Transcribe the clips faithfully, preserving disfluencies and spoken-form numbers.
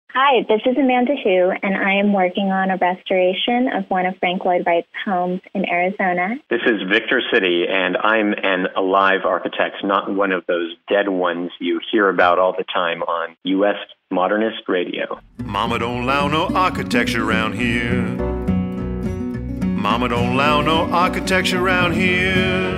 Hi, this is Amanda Hu, and I am working on a restoration of one of Frank Lloyd Wright's homes in Arizona. This is Victor City, and I'm an alive architect, not one of those dead ones you hear about all the time on U S Modernist radio. Mama don't allow no architecture around here. Mama don't allow no architecture around here.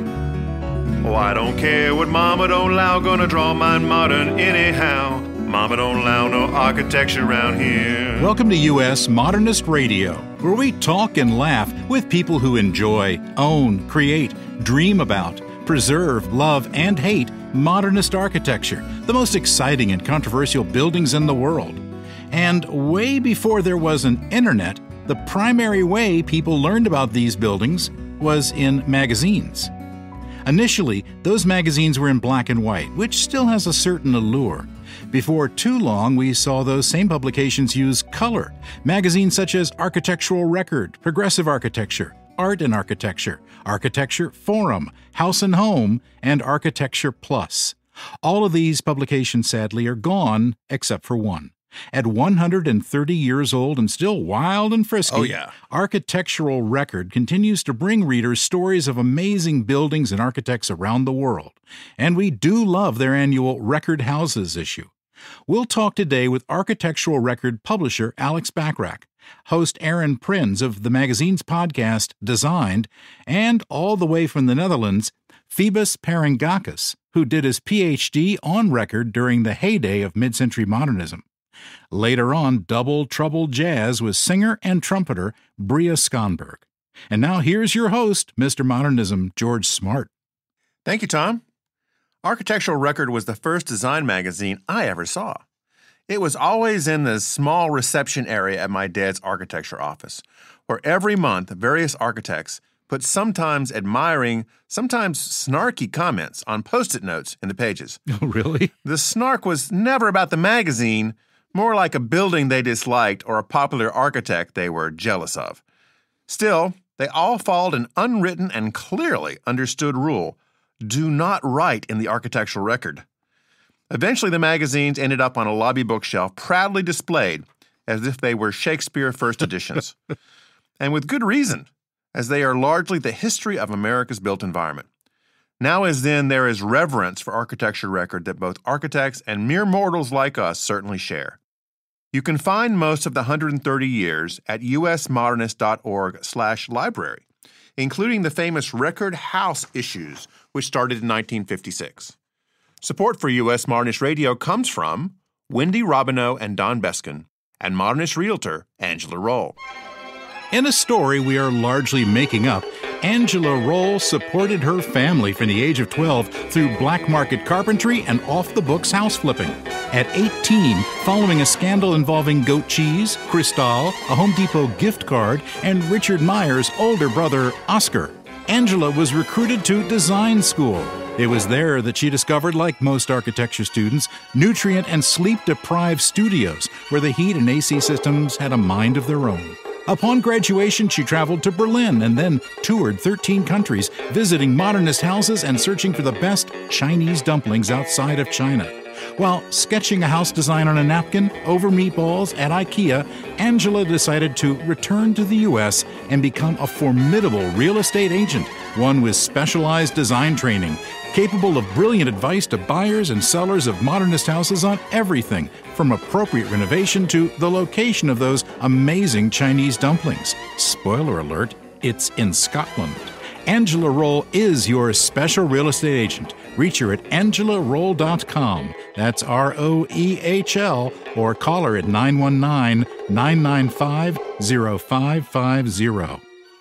Oh, I don't care what Mama don't allow, gonna draw mine modern anyhow. Mama don't allow no architecture around here. Welcome to U S Modernist Radio, where we talk and laugh with people who enjoy, own, create, dream about, preserve, love, and hate modernist architecture, the most exciting and controversial buildings in the world. And way before there was an internet, the primary way people learned about these buildings was in magazines. Initially, those magazines were in black and white, which still has a certain allure. Before too long, we saw those same publications use color. Magazines such as Architectural Record, Progressive Architecture, Art and Architecture, Architecture Forum, House and Home, and Architecture Plus. All of these publications, sadly, are gone, except for one. At one hundred thirty years old and still wild and frisky, oh, yeah. Architectural Record continues to bring readers stories of amazing buildings and architects around the world. And we do love their annual Record Houses issue. We'll talk today with Architectural Record publisher Alex Bachrach, host Aaron Prinz of the magazine's podcast Designed, and all the way from the Netherlands, Phoebus Panigyrakis, who did his P H D on record during the heyday of mid-century modernism. Later on, double trouble jazz with singer and trumpeter Bria Skonberg. And now here's your host, Mister Modernism, George Smart. Thank you, Tom. Architectural Record was the first design magazine I ever saw. It was always in the small reception area at my dad's architecture office, where every month various architects put sometimes admiring, sometimes snarky comments on Post-it notes in the pages. Oh, really? The snark was never about the magazine, more like a building they disliked or a popular architect they were jealous of. Still, they all followed an unwritten and clearly understood rule: do not write in the Architectural Record. Eventually, the magazines ended up on a lobby bookshelf, proudly displayed as if they were Shakespeare first editions. And with good reason, as they are largely the history of America's built environment. Now as then, there is reverence for Architecture Record that both architects and mere mortals like us certainly share. You can find most of the one hundred thirty years at usmodernist.org slash library, including the famous Record House issues, which started in nineteen fifty-six. Support for U S Modernist Radio comes from Wendy Robineau and Don Beskin, and Modernist realtor Angela Roll. In a story we are largely making up, Angela Roll supported her family from the age of twelve through black market carpentry and off-the-books house flipping. At eighteen, following a scandal involving goat cheese, Cristal, a Home Depot gift card, and Richard Meyer's older brother, Oscar, Angela was recruited to design school. It was there that she discovered, like most architecture students, nutrient and sleep-deprived studios where the heat and A C systems had a mind of their own. Upon graduation, she traveled to Berlin and then toured thirteen countries, visiting modernist houses and searching for the best Chinese dumplings outside of China. While sketching a house design on a napkin over meatballs at IKEA, Angela decided to return to the U S and become a formidable real estate agent, one with specialized design training, capable of brilliant advice to buyers and sellers of modernist houses on everything from appropriate renovation to the location of those amazing Chinese dumplings. Spoiler alert, it's in Scotland. Angela Roll is your special real estate agent. Reach her at angela roll dot com. That's R O E H L, or call her at nine one nine, nine nine five, zero five five zero.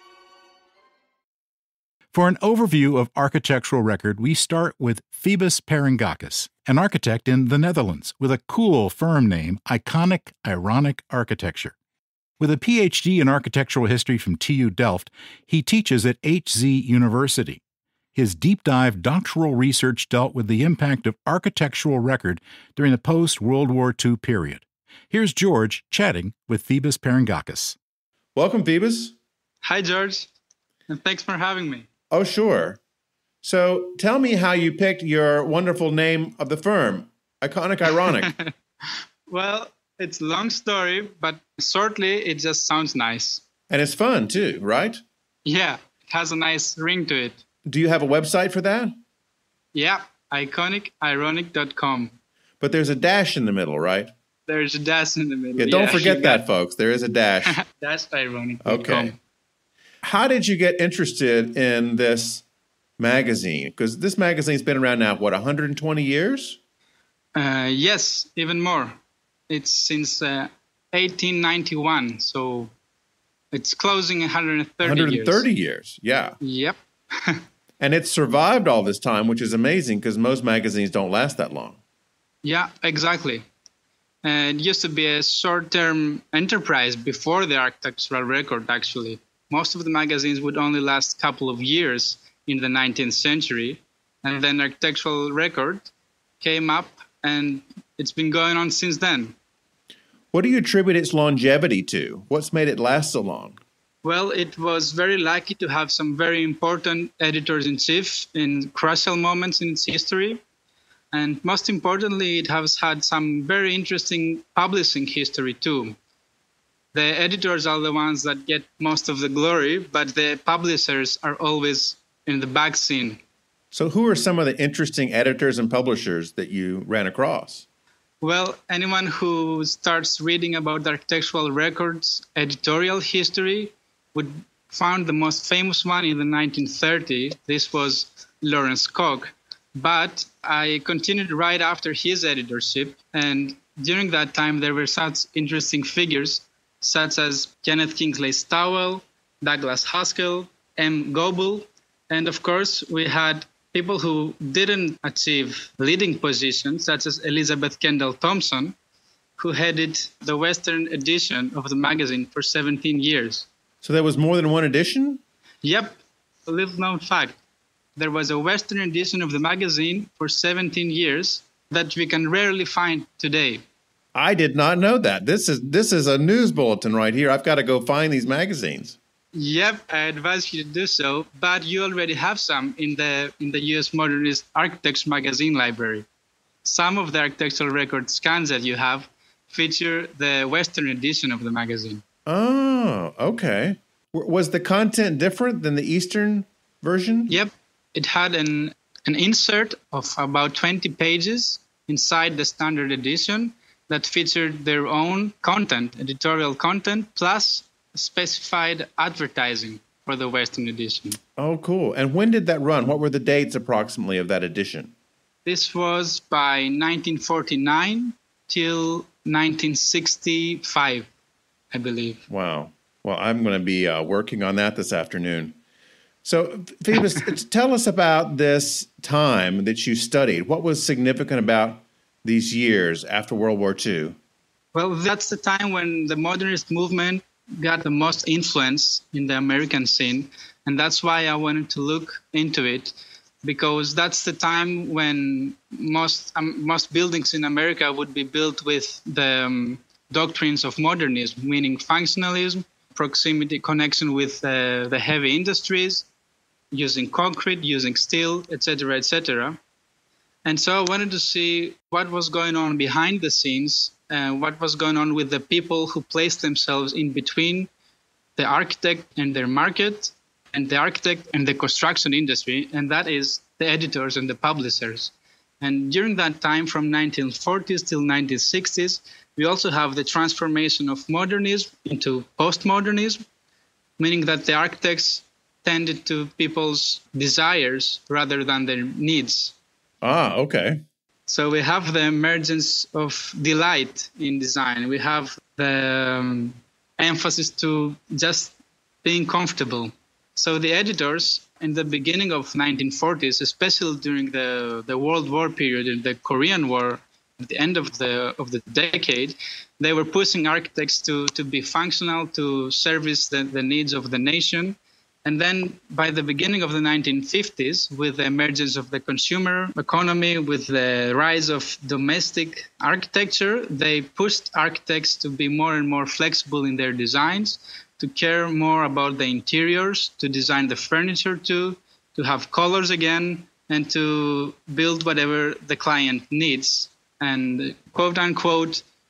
For an overview of Architectural Record, we start with Phoebus Panigyrakis, an architect in the Netherlands with a cool firm name, Iconic Ironic Architecture. With a P H D in architectural history from T U Delft, he teaches at H Z University. His deep-dive doctoral research dealt with the impact of Architectural Record during the post-World War Two period. Here's George chatting with Phoebus Panigyrakis. Welcome, Phoebus. Hi, George, and thanks for having me. Oh, sure. So tell me how you picked your wonderful name of the firm, Iconic Ironic. Well, It's a long story, but shortly, it just sounds nice. And it's fun too, right? Yeah, it has a nice ring to it. Do you have a website for that? Yeah, iconic ironic dot com. But there's a dash in the middle, right? There's a dash in the middle. Yeah, don't yeah, forget that, folks. There is a dash. Dash ironic dot com. Okay. How did you get interested in this magazine? Because this magazine's been around now, what, one hundred twenty years? Uh, yes, even more. It's since uh, eighteen ninety-one, so it's closing one hundred thirty one hundred thirty years. years, yeah. Yep. And it's survived all this time, which is amazing because most magazines don't last that long. Yeah, exactly. Uh, it used to be a short-term enterprise before the architectural record, actually. Most of the magazines would only last a couple of years in the nineteenth century, and then architectural record came up, and it's been going on since then. What do you attribute its longevity to? What's made it last so long? Well, it was very lucky to have some very important editors-in-chief in crucial moments in its history. And most importantly, it has had some very interesting publishing history too. The editors are the ones that get most of the glory, but the publishers are always in the back scene. So who are some of the interesting editors and publishers that you ran across? Well, anyone who starts reading about the architectural records editorial history would find the most famous one in the nineteen thirties. This was Lawrence Koch. But I continued right after his editorship, and during that time there were such interesting figures such as Kenneth Kingsley Stowell, Douglas Haskell, M. Goebel, and of course we had people who didn't achieve leading positions such as Elizabeth Kendall Thompson, who headed the Western edition of the magazine for seventeen years. So there was more than one edition? Yep, a little known fact. There was a Western edition of the magazine for seventeen years that we can rarely find today. I did not know that. This is this is a news bulletin right here. I've got to go find these magazines. Yep, I advise you to do so, but you already have some in the in the U S Modernist Architects magazine library. Some of the architectural record scans that you have feature the Western edition of the magazine. Oh, okay. W- was the content different than the Eastern version? Yep. It had an, an insert of about twenty pages inside the standard edition that featured their own content, editorial content, plus specified advertising for the Western edition. Oh, cool. And when did that run? What were the dates approximately of that edition? This was by nineteen forty-nine till nineteen sixty-five, I believe. Wow. Well, I'm going to be uh, working on that this afternoon. So, Phoebus, tell us about this time that you studied. What was significant about these years after World War Two? Well, that's the time when the modernist movement got the most influence in the American scene. And that's why I wanted to look into it, because that's the time when most um, most buildings in America would be built with the um, doctrines of modernism, meaning functionalism, proximity connection with uh, the heavy industries, using concrete, using steel, et cetera, et cetera. And so I wanted to see what was going on behind the scenes, uh, what was going on with the people who placed themselves in between the architect and their market, and the architect and the construction industry, and that is the editors and the publishers. And during that time, from nineteen forties till nineteen sixties, we also have the transformation of modernism into postmodernism, meaning that the architects tended to people's desires rather than their needs. Ah, okay. So we have the emergence of delight in design. We have the um, emphasis to just being comfortable. So the editors in the beginning of nineteen forties, especially during the, the World War period and the Korean War, at the end of the of the decade, they were pushing architects to, to be functional, to service the, the needs of the nation. And then by the beginning of the nineteen fifties, with the emergence of the consumer economy, with the rise of domestic architecture, they pushed architects to be more and more flexible in their designs, to care more about the interiors, to design the furniture too, to have colors again, and to build whatever the client needs. And quote unquote,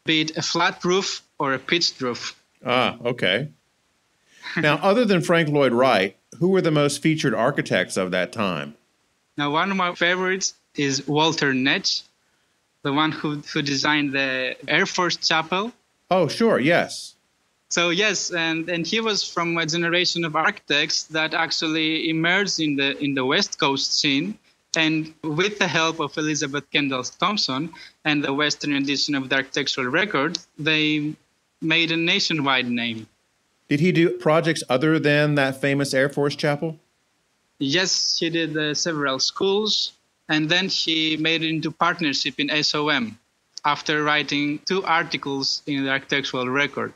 be it a flat roof or a pitched roof. Ah, okay. Now, other than Frank Lloyd Wright, who were the most featured architects of that time? Now, one of my favorites is Walter Netsch, the one who, who designed the Air Force Chapel. Oh, sure, yes. So, yes, and, and he was from a generation of architects that actually emerged in the in the West Coast scene. And with the help of Elizabeth Kendall Thompson and the Western edition of the Architectural Record, they made a nationwide name. Did he do projects other than that famous Air Force Chapel? Yes, he did uh, several schools, and then he made it into partnership in S O M after writing two articles in the Architectural Record.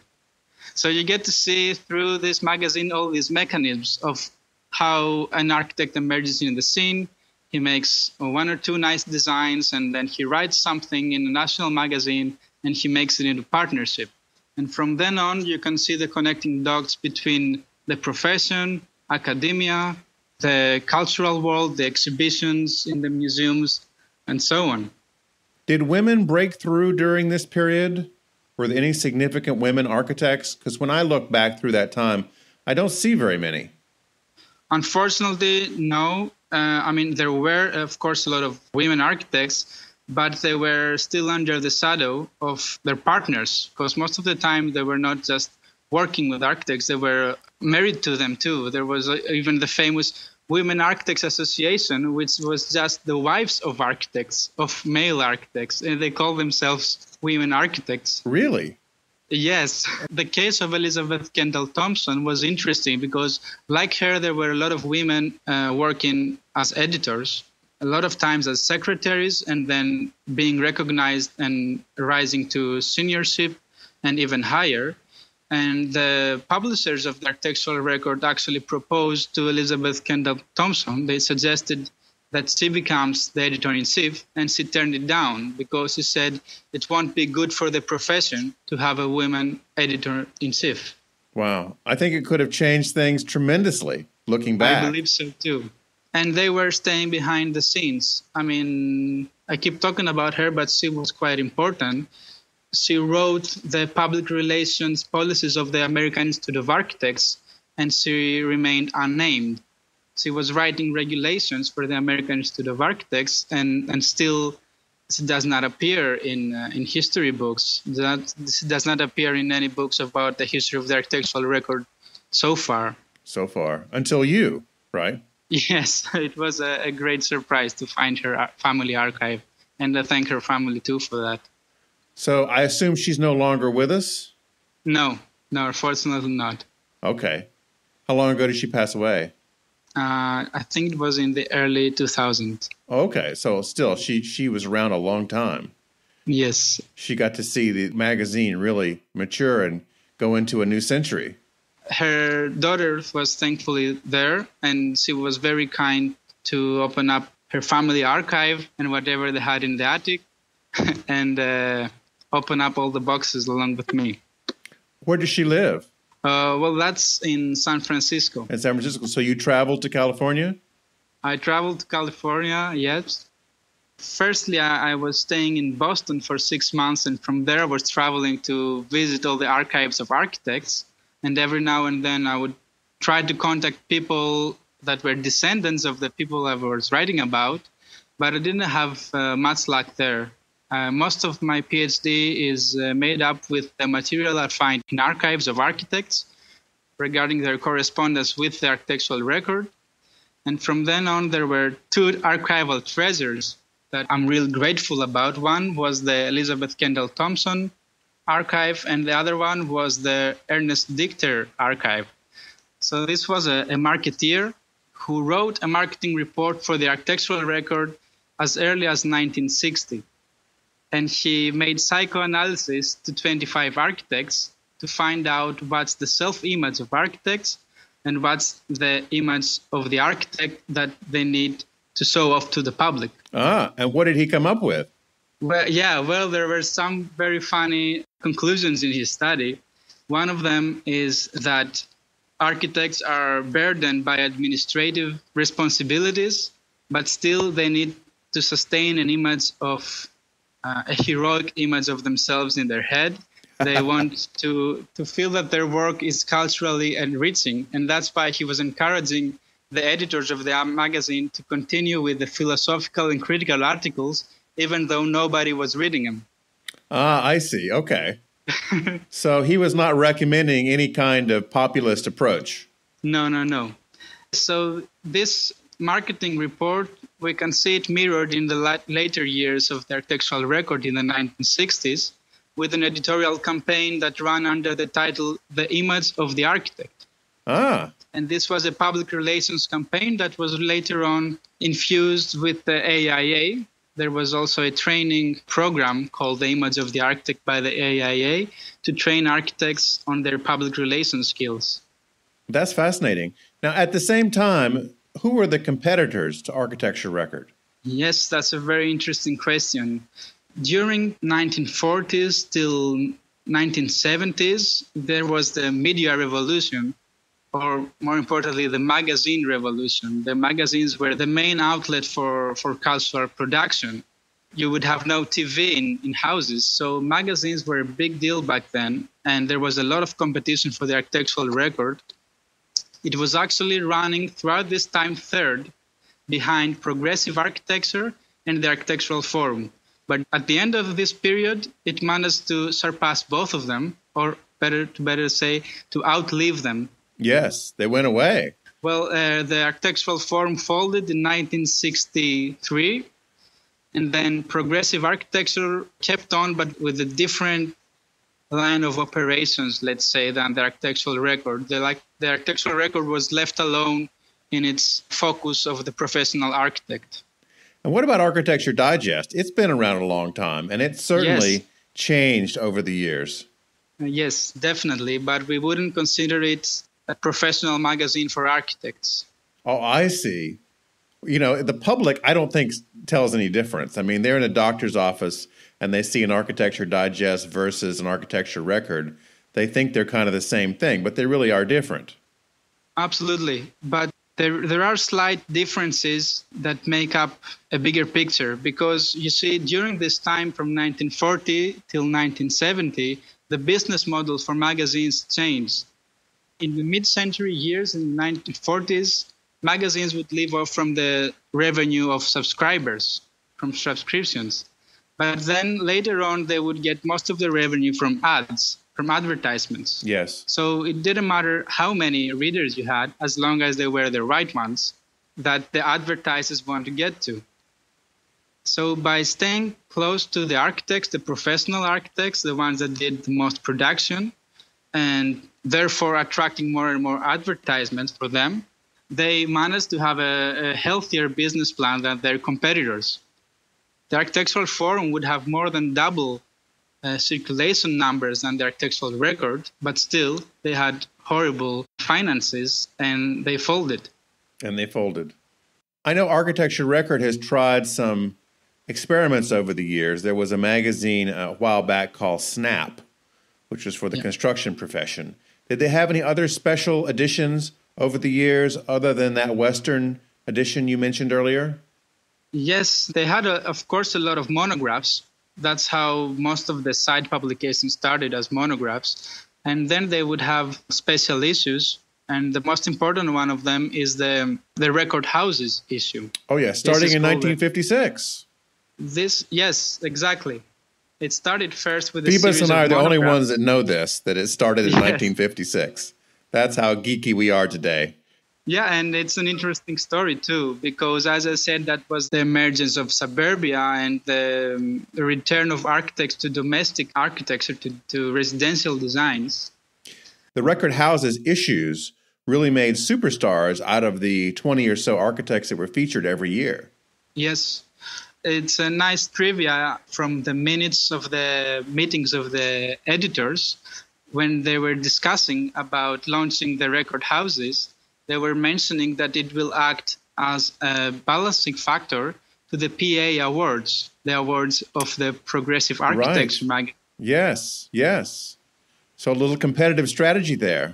So you get to see through this magazine all these mechanisms of how an architect emerges in the scene. He makes one or two nice designs, and then he writes something in a national magazine, and he makes it into partnership. And from then on, you can see the connecting dots between the profession, academia, the cultural world, the exhibitions in the museums, and so on. Did women break through during this period? Were there any significant women architects? Because when I look back through that time, I don't see very many. Unfortunately, no. Uh, I mean, there were, of course, a lot of women architects, but they were still under the shadow of their partners, because most of the time they were not just working with architects, they were married to them too. There was uh, even the famous Women Architects Association, which was just the wives of architects, of male architects, and they call themselves women architects. Really? Yes. The case of Elizabeth Kendall Thompson was interesting because, like her, there were a lot of women uh, working as editors, a lot of times as secretaries, and then being recognized and rising to seniorship and even higher. And the publishers of the Architectural Record actually proposed to Elizabeth Kendall Thompson. They suggested that she becomes the editor-in-chief, and she turned it down because she said it won't be good for the profession to have a woman editor-in-chief. Wow. I think it could have changed things tremendously, looking back. I believe so, too. And they were staying behind the scenes. I mean, I keep talking about her, but she was quite important. She wrote the public relations policies of the American Institute of Architects, and she remained unnamed. She was writing regulations for the American Institute of Architects, and, and still she does not appear in uh, in history books. That she does not appear in any books about the history of the Architectural Record so far. So far. Until you, right? Yes, it was a, a great surprise to find her family archive, and I thank her family too for that. So I assume she's no longer with us? No, no, unfortunately not. Okay. How long ago did she pass away? Uh, I think it was in the early two thousands. Okay, so still, she, she was around a long time. Yes. She got to see the magazine really mature and go into a new century. Her daughter was thankfully there, and she was very kind to open up her family archive and whatever they had in the attic and uh, open up all the boxes along with me. Where does she live? Uh, well, that's in San Francisco. In San Francisco. So you traveled to California? I traveled to California, yes. Firstly, I, I was staying in Boston for six months, and from there I was traveling to visit all the archives of architects. And every now and then I would try to contact people that were descendants of the people I was writing about, but I didn't have uh, much luck there. Uh, most of my PhD is uh, made up with the material I find in archives of architects regarding their correspondence with the Architectural Record. And from then on, there were two archival treasures that I'm real grateful about. One was the Elizabeth Kendall Thompson archive, and the other one was the Ernest Dichter archive. So this was a, a marketeer who wrote a marketing report for the Architectural Record as early as nineteen sixty. And he made psychoanalysis to twenty-five architects to find out what's the self-image of architects and what's the image of the architect that they need to show off to the public. Ah, and what did he come up with? Well, yeah, well, there were some very funny conclusions in his study. One of them is that architects are burdened by administrative responsibilities, but still they need to sustain an image of uh, a heroic image of themselves in their head. They want to, to feel that their work is culturally enriching. And that's why he was encouraging the editors of the magazine to continue with the philosophical and critical articles, even though nobody was reading them. Ah, I see. Okay. So he was not recommending any kind of populist approach. No, no, no. So this marketing report, we can see it mirrored in the la- later years of the architectural record in the nineteen sixties, with an editorial campaign that ran under the title The Image of the Architect. Ah. And this was a public relations campaign that was later on infused with the A I A. There was also a training program called The Image of the Architect by the A I A to train architects on their public relations skills. That's fascinating. Now, at the same time, who were the competitors to Architecture Record? Yes, that's a very interesting question. During nineteen forties till nineteen seventies, there was the media revolution, or more importantly, the magazine revolution. The magazines were the main outlet for, for cultural production. You would have no T V in, in houses, so magazines were a big deal back then, and there was a lot of competition for the architectural record. It was actually running throughout this time third behind Progressive Architecture and the Architectural Forum. But at the end of this period, it managed to surpass both of them, or better to better say, to outlive them. Yes, they went away. Well, uh, the Architectural Forum folded in nineteen sixty-three, and then Progressive Architecture kept on, but with a different line of operations, let's say, than the Architectural Record. The, like, the Architectural Record was left alone in its focus of the professional architect. And what about Architecture Digest? It's been around a long time, and it's certainly Yes. changed over the years. Uh, Yes, definitely, but we wouldn't consider it a professional magazine for architects. Oh, I see. You know, the public, I don't think, tells any difference. I mean, they're in a doctor's office and they see an Architecture Digest versus an Architecture Record. They think they're kind of the same thing, but they really are different. Absolutely, but there there are slight differences that make up a bigger picture, because you see, during this time from nineteen forty till nineteen seventy, the business model for magazines changed. In the mid-century years, in the nineteen forties, magazines would live off from the revenue of subscribers, from subscriptions. But then later on, they would get most of the revenue from ads, from advertisements. Yes. So it didn't matter how many readers you had, as long as they were the right ones that the advertisers want to get to. So by staying close to the architects, the professional architects, the ones that did the most production, and therefore attracting more and more advertisements for them, they managed to have a, a healthier business plan than their competitors. The Architectural Forum would have more than double uh, circulation numbers than the Architectural Record, but still they had horrible finances and they folded. And they folded. I know Architecture Record has tried some experiments over the years. There was a magazine a while back called Snap, which was for the Yeah. construction profession. Did they have any other special editions over the years other than that Western edition you mentioned earlier? Yes, they had, a, of course, a lot of monographs. That's how most of the side publications started, as monographs. And then they would have special issues. And the most important one of them is the, the Record Houses issue. Oh, yeah, starting is in called nineteen fifty-six. This, yes, exactly. It started first with a Phoebus series and I of are the only monographs. ones that know this, that it started in Yes. nineteen fifty-six. That's how geeky we are today. Yeah, and it's an interesting story too, because as I said, that was the emergence of suburbia and the, um, the return of architects to domestic architecture, to, to residential designs. The Record Houses issues really made superstars out of the twenty or so architects that were featured every year. Yes, it's a nice trivia from the minutes of the meetings of the editors when they were discussing about launching the Record Houses. They were mentioning that it will act as a balancing factor to the P A awards, the awards of the Progressive Architecture Right. magazine. Yes, yes. So a little competitive strategy there.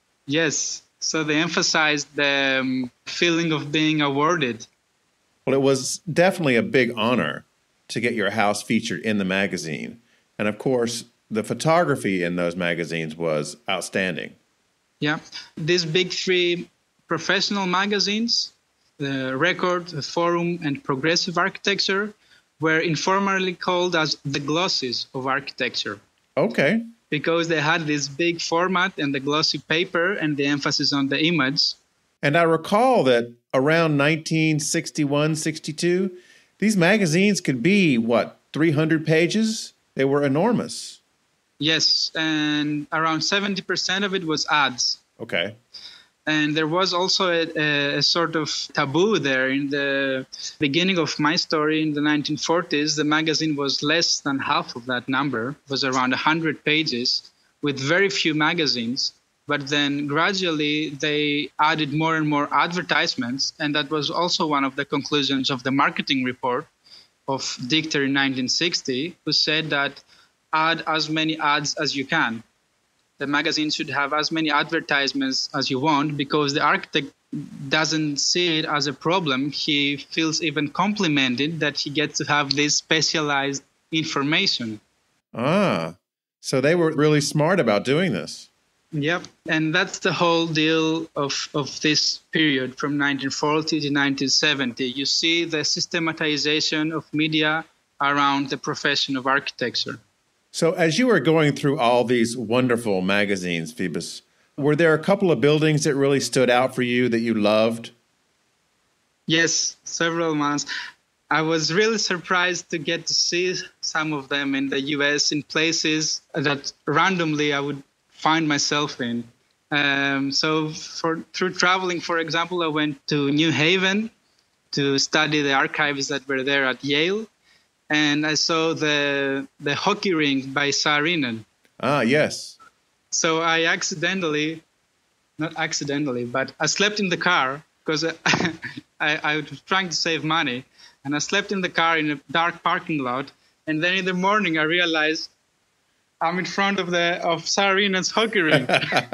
Yes, so they emphasized the um, feeling of being awarded. Well, it was definitely a big honor to get your house featured in the magazine. And of course, the photography in those magazines was outstanding. Yeah. These big three professional magazines, the Record, the Forum, and Progressive Architecture, were informally called as the glosses of architecture. Okay. Because they had this big format and the glossy paper and the emphasis on the image. And I recall that around nineteen sixty-one, sixty-two, these magazines could be, what, three hundred pages? They were enormous. Yes, and around seventy percent of it was ads. Okay. And there was also a, a, a sort of taboo there. In the beginning of my story in the nineteen forties, the magazine was less than half of that number. It was around one hundred pages with very few magazines. But then gradually they added more and more advertisements. And that was also one of the conclusions of the marketing report of Dichter in nineteen sixty, who said that add as many ads as you can. The magazine should have as many advertisements as you want, because the architect doesn't see it as a problem. He feels even complimented that he gets to have this specialized information. Ah, so they were really smart about doing this. Yep, and that's the whole deal of, of this period from nineteen forty to nineteen seventy. You see the systematization of media around the profession of architecture. So as you were going through all these wonderful magazines, Phoebus, were there a couple of buildings that really stood out for you that you loved? Yes, several ones. I was really surprised to get to see some of them in the U S in places that randomly I would find myself in. Um, so for through traveling, for example, I went to New Haven to study the archives that were there at Yale. And I saw the the hockey rink by Saarinen. Ah, yes. So I accidentally, not accidentally, but I slept in the car because I, I, I was trying to save money. And I slept in the car in a dark parking lot. And then in the morning, I realized I'm in front of the of Saarinen's hockey rink.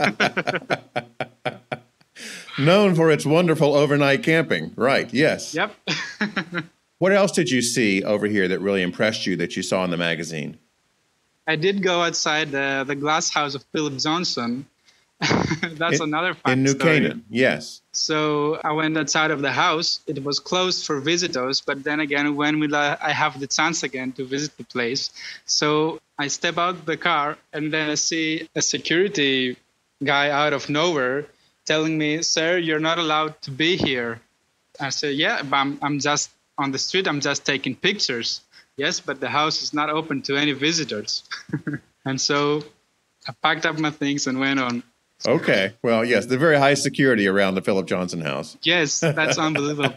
Known for its wonderful overnight camping. Right, yes. Yep. What else did you see over here that really impressed you that you saw in the magazine? I did go outside the, the glass house of Philip Johnson. That's in, another fun in New story. Canaan, yes. So I went outside of the house. It was closed for visitors, but then again, when will I, I have the chance again to visit the place? So I step out of the car, and then I see a security guy out of nowhere telling me, "Sir, you're not allowed to be here." I said, "Yeah, but I'm, I'm just on the street. I'm just taking pictures." "Yes, but the house is not open to any visitors." And so I packed up my things and went on. Okay. Well, yes, the very high security around the Philip Johnson house. Yes, that's unbelievable.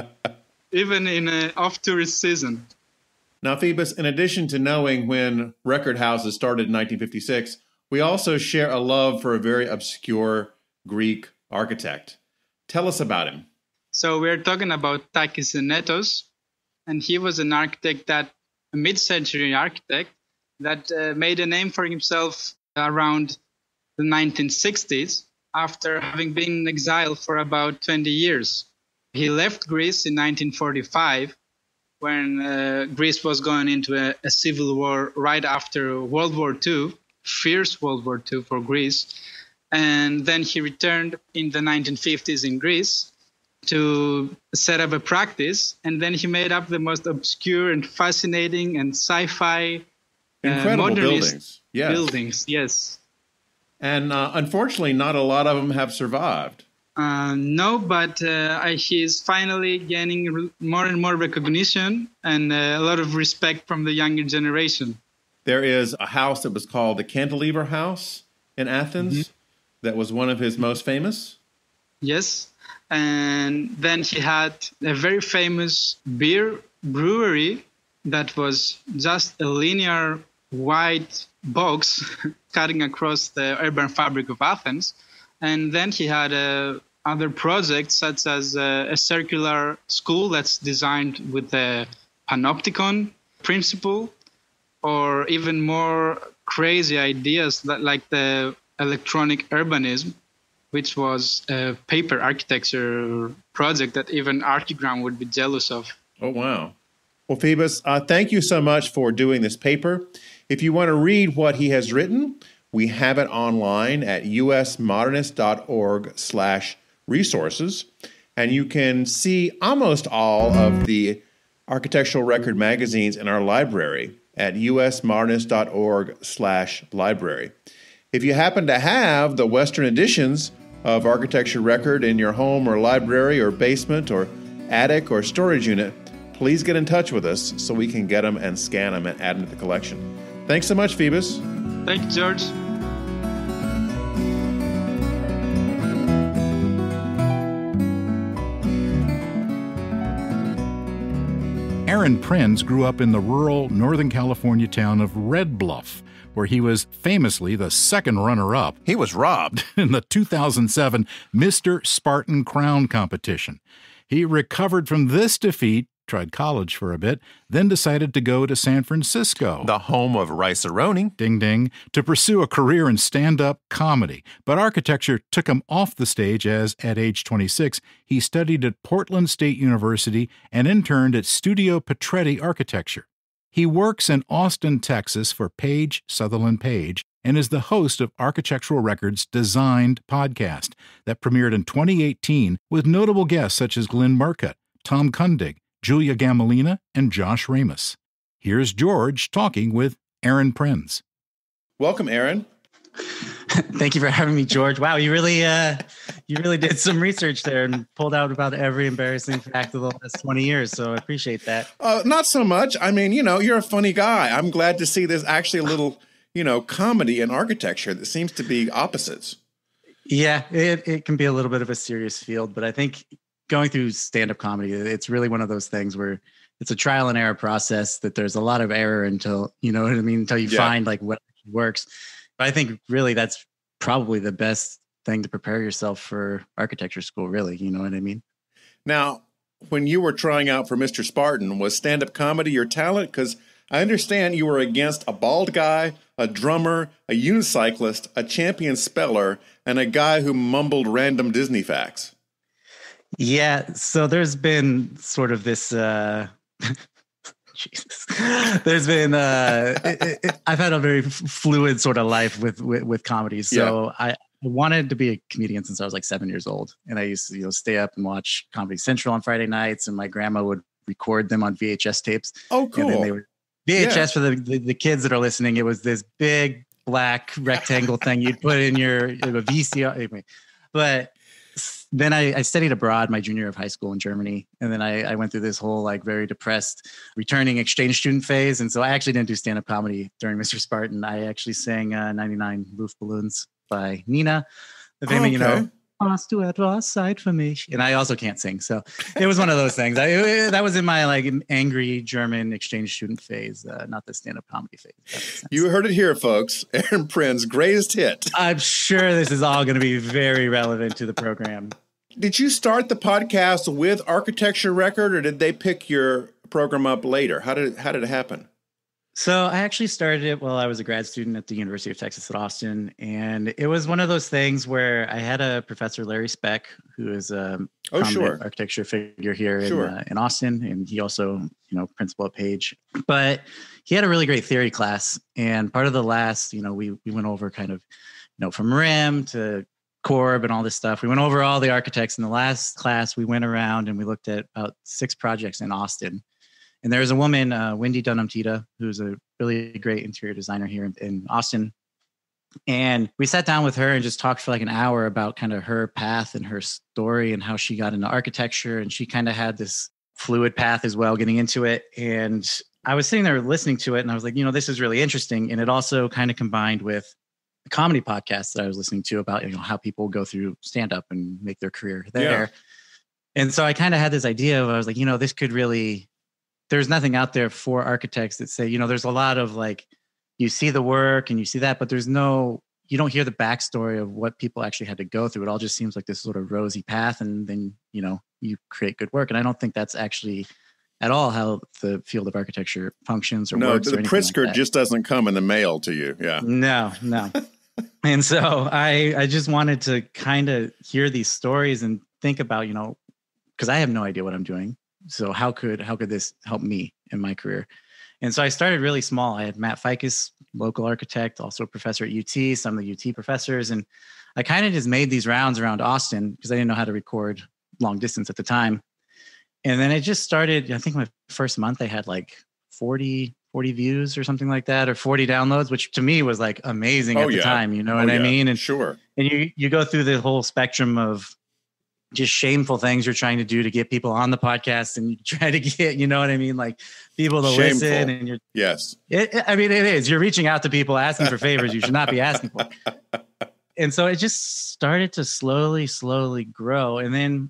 Even in an off-tourist season. Now, Phoebus, in addition to knowing when record houses started in nineteen fifty-six, we also share a love for a very obscure Greek architect. Tell us about him. So we're talking about Takis Netos, and he was an architect that, a mid-century architect that uh, made a name for himself around the nineteen sixties after having been in exile for about twenty years. He left Greece in nineteen forty-five when uh, Greece was going into a, a civil war right after World War Two, fierce World War Two for Greece. And then he returned in the nineteen fifties in Greece to set up a practice. And then he made up the most obscure and fascinating and sci-fi Incredible uh, modernist buildings. Yes. buildings. Yes. And uh, unfortunately, not a lot of them have survived. Uh, no, but uh, I, he's finally gaining re- more and more recognition and uh, a lot of respect from the younger generation. There is a house that was called the Cantilever House in Athens mm-hmm. that was one of his most famous. Yes. And then he had a very famous beer brewery that was just a linear white box cutting across the urban fabric of Athens. And then he had uh, other projects, such as uh, a circular school that's designed with the panopticon principle, or even more crazy ideas that, like the electronic urbanism, which was a paper architecture project that even Archigram would be jealous of. Oh, wow. Well, Phoebus, uh, thank you so much for doing this paper. If you want to read what he has written, we have it online at usmodernist.org slash resources. And you can see almost all of the architectural record magazines in our library at usmodernist.org slash library. If you happen to have the Western editions of Architecture Record in your home or library or basement or attic or storage unit, please get in touch with us so we can get them and scan them and add them to the collection. Thanks so much, Phoebus. Thank you, George. Aaron Prinz grew up in the rural Northern California town of Red Bluff, where he was famously the second runner-up. He was robbed in the two thousand seven Mister Spartan Crown competition. He recovered from this defeat, tried college for a bit, then decided to go to San Francisco, the home of Rice-A-Roni, ding ding, to pursue a career in stand-up comedy. But architecture took him off the stage as, at age twenty-six, he studied at Portland State University and interned at Studio Petretti Architecture. He works in Austin, Texas for Page Sutherland Page and is the host of Architectural Records' Designed podcast that premiered in twenty eighteen with notable guests such as Glenn Murcutt, Tom Kundig, Julia Gamelina, and Josh Ramus. Here's George talking with Aaron Prinz. Welcome, Aaron. Thank you for having me, George. Wow, you really uh, you really did some research there and pulled out about every embarrassing fact of the last twenty years, so I appreciate that. Uh, not so much. I mean, you know, you're a funny guy. I'm glad to see there's actually a little, you know, comedy in architecture that seems to be opposites. Yeah, it, it can be a little bit of a serious field, but I think going through stand-up comedy, it's really one of those things where it's a trial and error process that there's a lot of error until, you know what I mean, until you yeah. find like what works. But I think really that's probably the best thing to prepare yourself for architecture school, really. You know what I mean? Now, when you were trying out for Mister Spartan, was stand-up comedy your talent? Because I understand you were against a bald guy, a drummer, a unicyclist, a champion speller, and a guy who mumbled random Disney facts. Yeah, so there's been sort of this, uh, Jesus, there's been, uh, it, it, I've had a very fluid sort of life with, with, with comedy. So yeah. I wanted to be a comedian since I was like seven years old. And I used to, you know, stay up and watch Comedy Central on Friday nights, and my grandma would record them on V H S tapes. Oh, cool. And then they were V H S yeah. for the, the, the kids that are listening. It was this big black rectangle thing you'd put in your a V C R. Anyway, but then I, I studied abroad my junior year of high school in Germany. And then I, I went through this whole like very depressed returning exchange student phase. And so I actually didn't do stand-up comedy during Mister Spartan. I actually sang uh, ninety-nine Roof Balloons by Nina. The famous, oh, okay. you know, hast du etwas Zeit für mich? And I also can't sing. So it was one of those things. I, it, that was in my like angry German exchange student phase, uh, not the stand-up comedy phase. You heard it here, folks. Aaron Prinz, greatest hit. I'm sure this is all going to be very relevant to the program. Did you start the podcast with Architecture Record, or did they pick your program up later? How did how did it happen? So I actually started it while I was a grad student at the University of Texas at Austin. And it was one of those things where I had a professor, Larry Speck, who is a oh, prominent sure. architecture figure here sure. in, uh, in Austin. And he also, you know, principal at Page. But he had a really great theory class. And part of the last, you know, we we went over kind of, you know, from R I M to Corb and all this stuff. We went over all the architects. In the last class, we went around and we looked at about six projects in Austin. And there's a woman, uh, Wendy Dunham-Tita, who's a really great interior designer here in, in Austin. And we sat down with her and just talked for like an hour about kind of her path and her story and how she got into architecture. And she kind of had this fluid path as well, getting into it. And I was sitting there listening to it and I was like, you know, this is really interesting. And it also kind of combined with the comedy podcast that I was listening to about, you know, how people go through stand-up and make their career there. Yeah. And so I kind of had this idea of, I was like, you know, this could really, there's nothing out there for architects that say, you know, there's a lot of like, you see the work and you see that, but there's no, you don't hear the backstory of what people actually had to go through. It all just seems like this sort of rosy path. And then, you know, you create good work. And I don't think that's actually at all how the field of architecture functions or no, works. No, the Pritzker like just doesn't come in the mail to you. Yeah. No, no. And so I, I just wanted to kind of hear these stories and think about, you know, because I have no idea what I'm doing. So how could how could this help me? in my career. And so I started really small. I had Matt Ficus, local architect, also a professor at U T, some of the U T professors. And I kind of just made these rounds around Austin because I didn't know how to record long distance at the time. And then it just started, I think my first month I had like forty, forty views or something like that, or forty downloads, which to me was like amazing oh, at the yeah. time. You know oh, what yeah. I mean? And sure. And you, you go through the whole spectrum of just shameful things you're trying to do to get people on the podcast, and you try to get, you know what I mean? Like people to Shameful. listen, and you're, yes. It, I mean, it is, you're reaching out to people asking for favors you should not be asking for. And so it just started to slowly, slowly grow. And then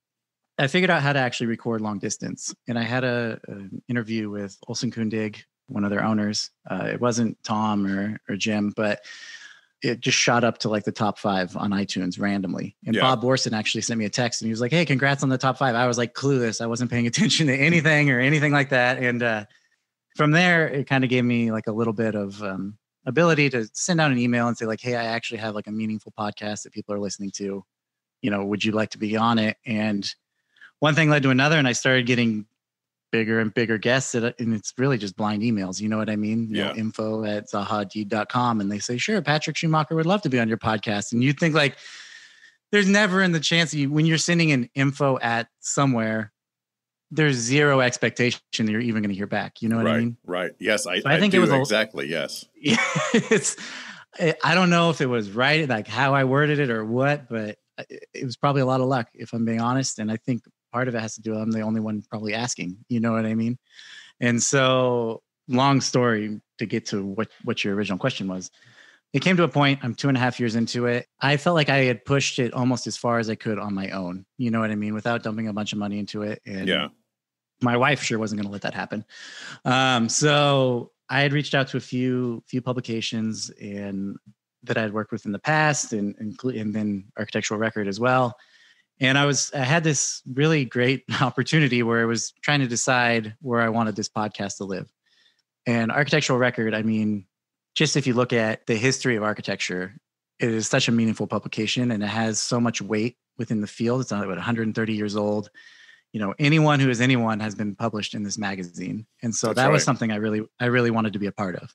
I figured out how to actually record long distance. And I had a, an interview with Olsen Kundig, one of their owners. Uh, it wasn't Tom or, or Jim, but it just shot up to like the top five on iTunes randomly. And yeah. Bob Borson actually sent me a text and he was like, hey, congrats on the top five. I was like clueless. I wasn't paying attention to anything or anything like that. And uh, from there, it kind of gave me like a little bit of um, ability to send out an email and say like, hey, I actually have like a meaningful podcast that people are listening to. You know, would you like to be on it? And one thing led to another, and I started getting bigger and bigger guests, and it's really just blind emails. You know what I mean? You yeah. know, info at zahadid dot com. And they say, sure, Patrick Schumacher would love to be on your podcast. And you think like, there's never in the chance that you, when you're sending an info at somewhere, there's zero expectation that you're even going to hear back. You know what right, I mean? Right. Yes. I, so I, I think do it was exactly. Yes. it's, I don't know if it was right, like how I worded it or what, but it was probably a lot of luck, if I'm being honest. And I think part of it has to do with I'm the only one probably asking, you know what I mean? And so long story to get to what, what your original question was. It came to a point, I'm two and a half years into it. I felt like I had pushed it almost as far as I could on my own, you know what I mean? Without dumping a bunch of money into it. And yeah. my wife sure wasn't going to let that happen. Um, so I had reached out to a few, few publications and that I had worked with in the past, and, and, and then Architectural Record as well. And I was, I had this really great opportunity where I was trying to decide where I wanted this podcast to live. And Architectural Record, I mean, just if you look at the history of architecture, it is such a meaningful publication and it has so much weight within the field. It's not about one hundred thirty years old. You know, anyone who is anyone has been published in this magazine. And so That's that right. was something I really, I really wanted to be a part of.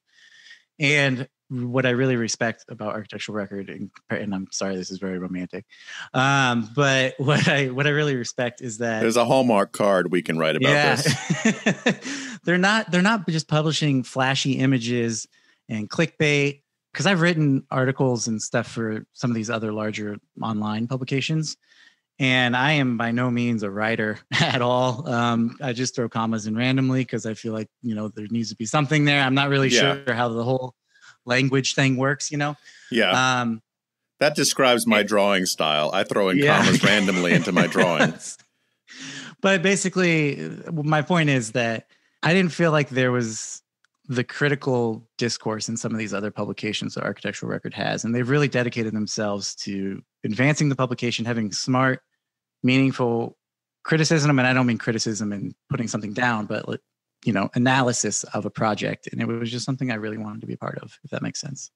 And what I really respect about Architectural Record, and, and I'm sorry, this is very romantic, um, but what I what I really respect is that there's a Hallmark card we can write about yeah. this. they're not they're not just publishing flashy images and clickbait. Because I've written articles and stuff for some of these other larger online publications, and I am by no means a writer at all. Um, I just throw commas in randomly because I feel like, you know, there needs to be something there. I'm not really yeah. sure how the whole language thing works, you know? Yeah. Um, that describes my drawing style. I throw in yeah. commas randomly into my drawings. But basically, my point is that I didn't feel like there was the critical discourse in some of these other publications that Architectural Record has. And they've really dedicated themselves to advancing the publication, having smart, meaningful criticism. And I don't mean criticism and putting something down, but, you know, analysis of a project. And it was just something I really wanted to be a part of, if that makes sense.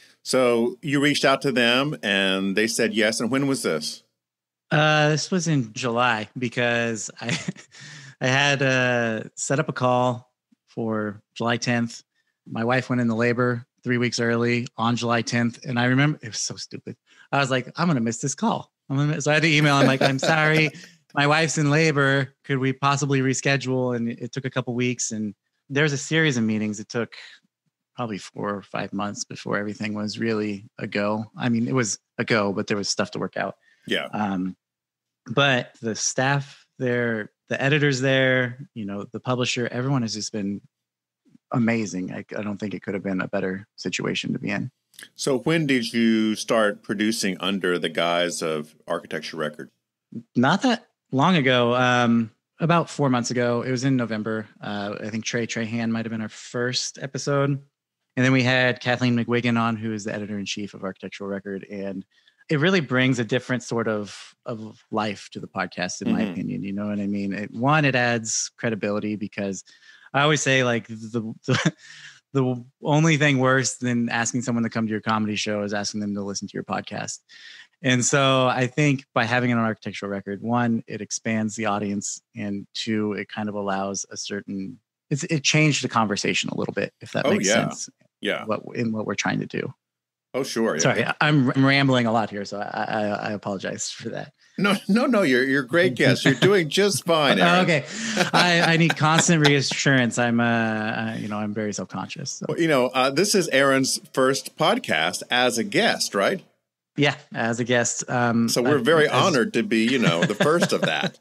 So you reached out to them and they said yes. And when was this? Uh, this was in July because I, I had uh, set up a call for July tenth. My wife went into labor three weeks early on July tenth. And I remember it was so stupid. I was like, I'm going to miss this call. I'm gonna miss. So I had to email. I'm like, I'm sorry. My wife's in labor. Could we possibly reschedule? And it took a couple weeks. And there's a series of meetings. It took probably four or five months before everything was really a go. I mean, it was a go, but there was stuff to work out. Yeah. Um, but the staff there, the editors there, you know, the publisher, everyone has just been amazing. I, I don't think it could have been a better situation to be in. So when did you start producing under the guise of Architecture Record? Not that long ago. Um, about four months ago. It was in November. Uh, I think Trey Trahan might have been our first episode. And then we had Kathleen McWigan on, who is the editor-in-chief of Architectural Record. And it really brings a different sort of, of life to the podcast, in mm-hmm. my opinion. You know what I mean? It, one, it adds credibility because I always say like the, the the only thing worse than asking someone to come to your comedy show is asking them to listen to your podcast. And so I think by having an Architectural Record, one, it expands the audience, and two, it kind of allows a certain it's, it changed the conversation a little bit, if that Oh, makes yeah. sense. Yeah. What in what we're trying to do. Oh, sure. Sorry, Yeah. I'm, I'm rambling a lot here, so I, I, I apologize for that. No, no, no. You're you're a great guest. You're doing just fine, Aaron. Okay, I, I need constant reassurance. I'm, uh, uh, you know, I'm very self conscious. So. Well, you know, uh, this is Aaron's first podcast as a guest, right? Yeah, as a guest. Um, So we're I- very as- honored to be, you know, the first of that.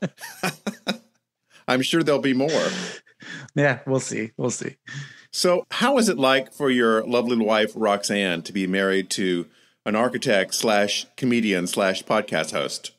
I'm sure there'll be more. Yeah, we'll see. We'll see. So how is it like for your lovely wife, Roxanne, to be married to an architect slash comedian slash podcast host?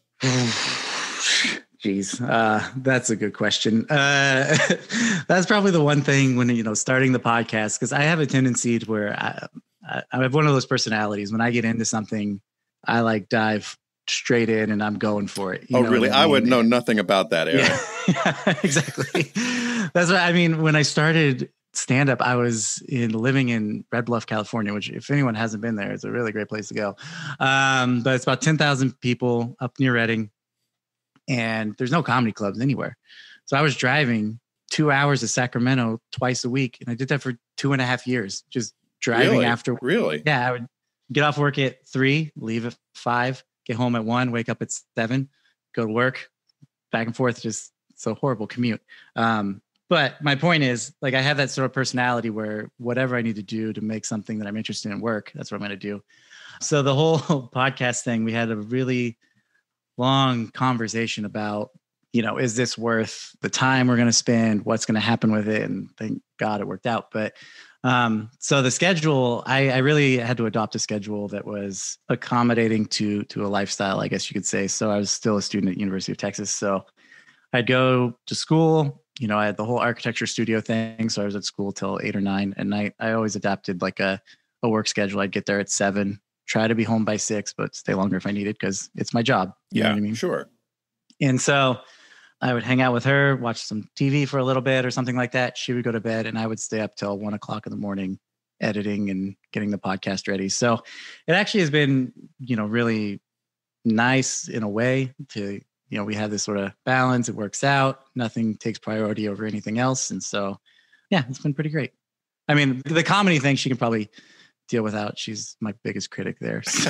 Jeez, uh, that's a good question. Uh, that's probably the one thing when, you know, starting the podcast, because I have a tendency to where I, I, I have one of those personalities. When I get into something, I like dive straight in and I'm going for it. You Oh, know really? what I, I mean? would know nothing about that, Aaron. Yeah, exactly. That's what I mean. When I started stand up, I was in living in Red Bluff, California, which if anyone hasn't been there, it's a really great place to go. Um, but it's about ten thousand people up near Redding. And there's no comedy clubs anywhere. So I was driving two hours to Sacramento twice a week. And I did that for two and a half years, just driving Really? after. Really? Yeah. I would get off work at three, leave at five, get home at one, wake up at seven, go to work, back and forth. Just it's a horrible commute. Um, but my point is, like, I have that sort of personality where whatever I need to do to make something that I'm interested in work, that's what I'm going to do. So the whole podcast thing, we had a really long conversation about, you know, is this worth the time we're going to spend? What's going to happen with it? And thank God it worked out. But um, so the schedule, I, I really had to adopt a schedule that was accommodating to to a lifestyle, I guess you could say. So I was still a student at University of Texas. So I'd go to school. You know, I had the whole architecture studio thing. So I was at school till eight or nine at night. I always adapted like a, a work schedule. I'd get there at seven. Try to be home by six, but stay longer if I needed because it's my job. You Yeah, know what I mean? sure. And so I would hang out with her, watch some T V for a little bit or something like that. She would go to bed and I would stay up till one o'clock in the morning editing and getting the podcast ready. So it actually has been, you know, really nice in a way to, you know, we have this sort of balance. It works out. Nothing takes priority over anything else. And so, yeah, it's been pretty great. I mean, the comedy thing, she can probably deal without. She's my biggest critic there. So.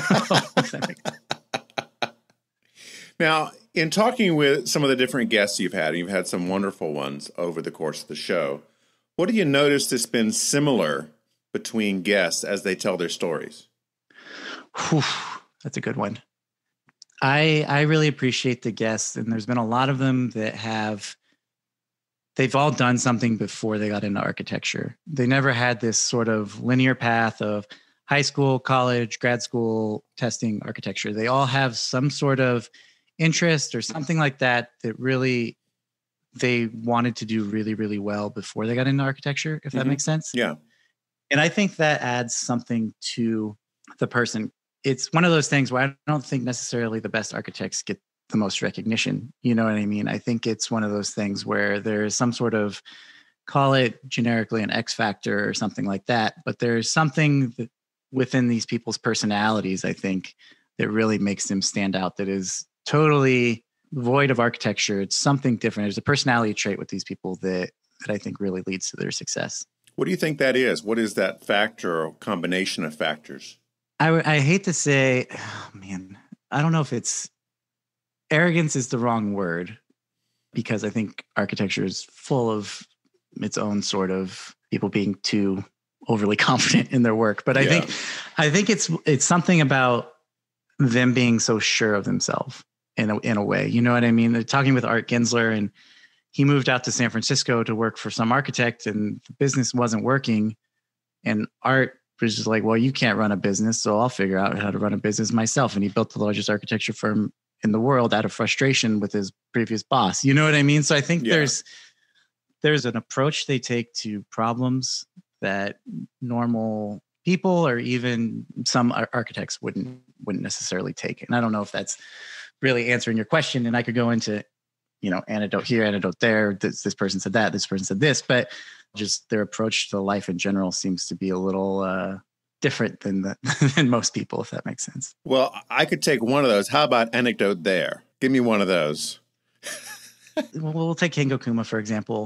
Now, in talking with some of the different guests you've had, and you've had some wonderful ones over the course of the show, what do you notice that's been similar between guests as they tell their stories? Whew, that's a good one. I I really appreciate the guests, and there's been a lot of them that have, they've all done something before they got into architecture. They never had this sort of linear path of high school, college, grad school, testing architecture. They all have some sort of interest or something like that that really they wanted to do really, really well before they got into architecture, if that Mm-hmm. makes sense. Yeah. And I think that adds something to the person. It's one of those things where I don't think necessarily the best architects get the most recognition. You know what I mean? I think it's one of those things where there's some sort of, call it generically an X factor or something like that, but there's something that within these people's personalities, I think, that really makes them stand out, that is totally void of architecture. It's something different. There's a personality trait with these people that that I think really leads to their success. What do you think that is? What is that factor or combination of factors? I, w- I hate to say, oh man, I don't know if it's arrogance is the wrong word, because I think architecture is full of its own sort of people being too overly confident in their work. But I Yeah. think I think it's it's something about them being so sure of themselves in a, in a way. You know what I mean? They're talking with Art Gensler, and he moved out to San Francisco to work for some architect, and the business wasn't working. And Art was just like, well, you can't run a business, so I'll figure out how to run a business myself. And he built the largest architecture firm in the world out of frustration with his previous boss. You know what I mean? So I think Yeah. there's there's an approach they take to problems that normal people or even some ar- architects wouldn't wouldn't necessarily take. And I don't know if that's really answering your question. And I could go into, you know, anecdote here, anecdote there. This, this person said that, this person said this, but just their approach to life in general seems to be a little uh, different than the, than most people, if that makes sense. Well, I could take one of those. How about anecdote there? Give me one of those. We'll take Kengo Kuma, for example.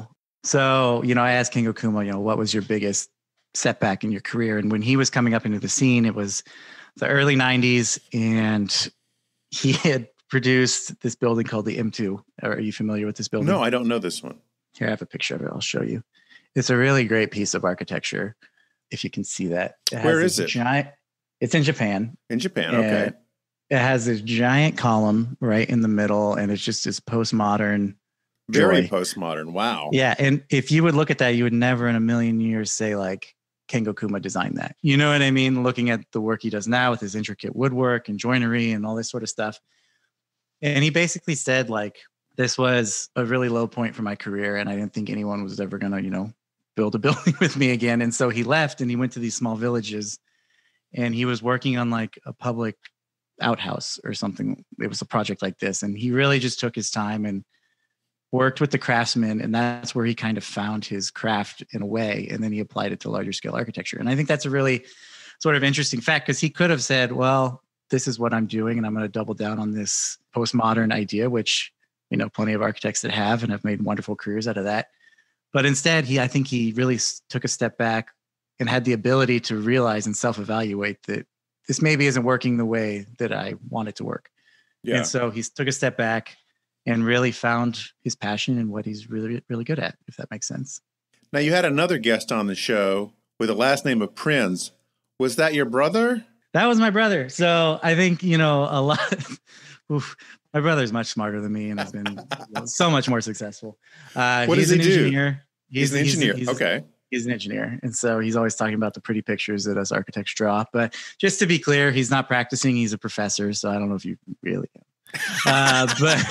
So, you know, I asked Kengo Kuma, you know, what was your biggest setback in your career? And when he was coming up into the scene, it was the early nineties, and he had produced this building called the M two. Are you familiar with this building? No, I don't know this one. Here, I have a picture of it. I'll show you. It's a really great piece of architecture, if you can see that. It Where is it? Giant, it's in Japan. In Japan, okay. It has this giant column right in the middle, and it's just this postmodern Very joy. postmodern. Wow. Yeah, and if you would look at that, you would never in a million years say like Kengo Kuma designed that. You know what I mean? Looking at the work he does now with his intricate woodwork and joinery and all this sort of stuff. And he basically said like, this was a really low point for my career, and I didn't think anyone was ever going to, you know, build a building with me again. And so he left and he went to these small villages, and he was working on like a public outhouse or something. It was a project like this. And he really just took his time and worked with the craftsmen. And that's where he kind of found his craft in a way. And then he applied it to larger scale architecture. And I think that's a really sort of interesting fact, because he could have said, well, this is what I'm doing, and I'm going to double down on this postmodern idea, which, you know, plenty of architects that have and have made wonderful careers out of that. But instead, he, I think he really took a step back and had the ability to realize and self-evaluate that this maybe isn't working the way that I want it to work. Yeah. And so he took a step back and really found his passion and what he's really, really good at, if that makes sense. Now, you had another guest on the show with the last name of Prinz. Was that your brother? That was my brother. So I think, you know, a lot. Oof, my brother's much smarter than me and has been so much more successful. Uh, what he's does he an do? Engineer. He's, he's an engineer. He's, okay. He's an engineer. And so he's always talking about the pretty pictures that us architects draw. But just to be clear, he's not practicing. He's a professor. So I don't know if you really know. Uh,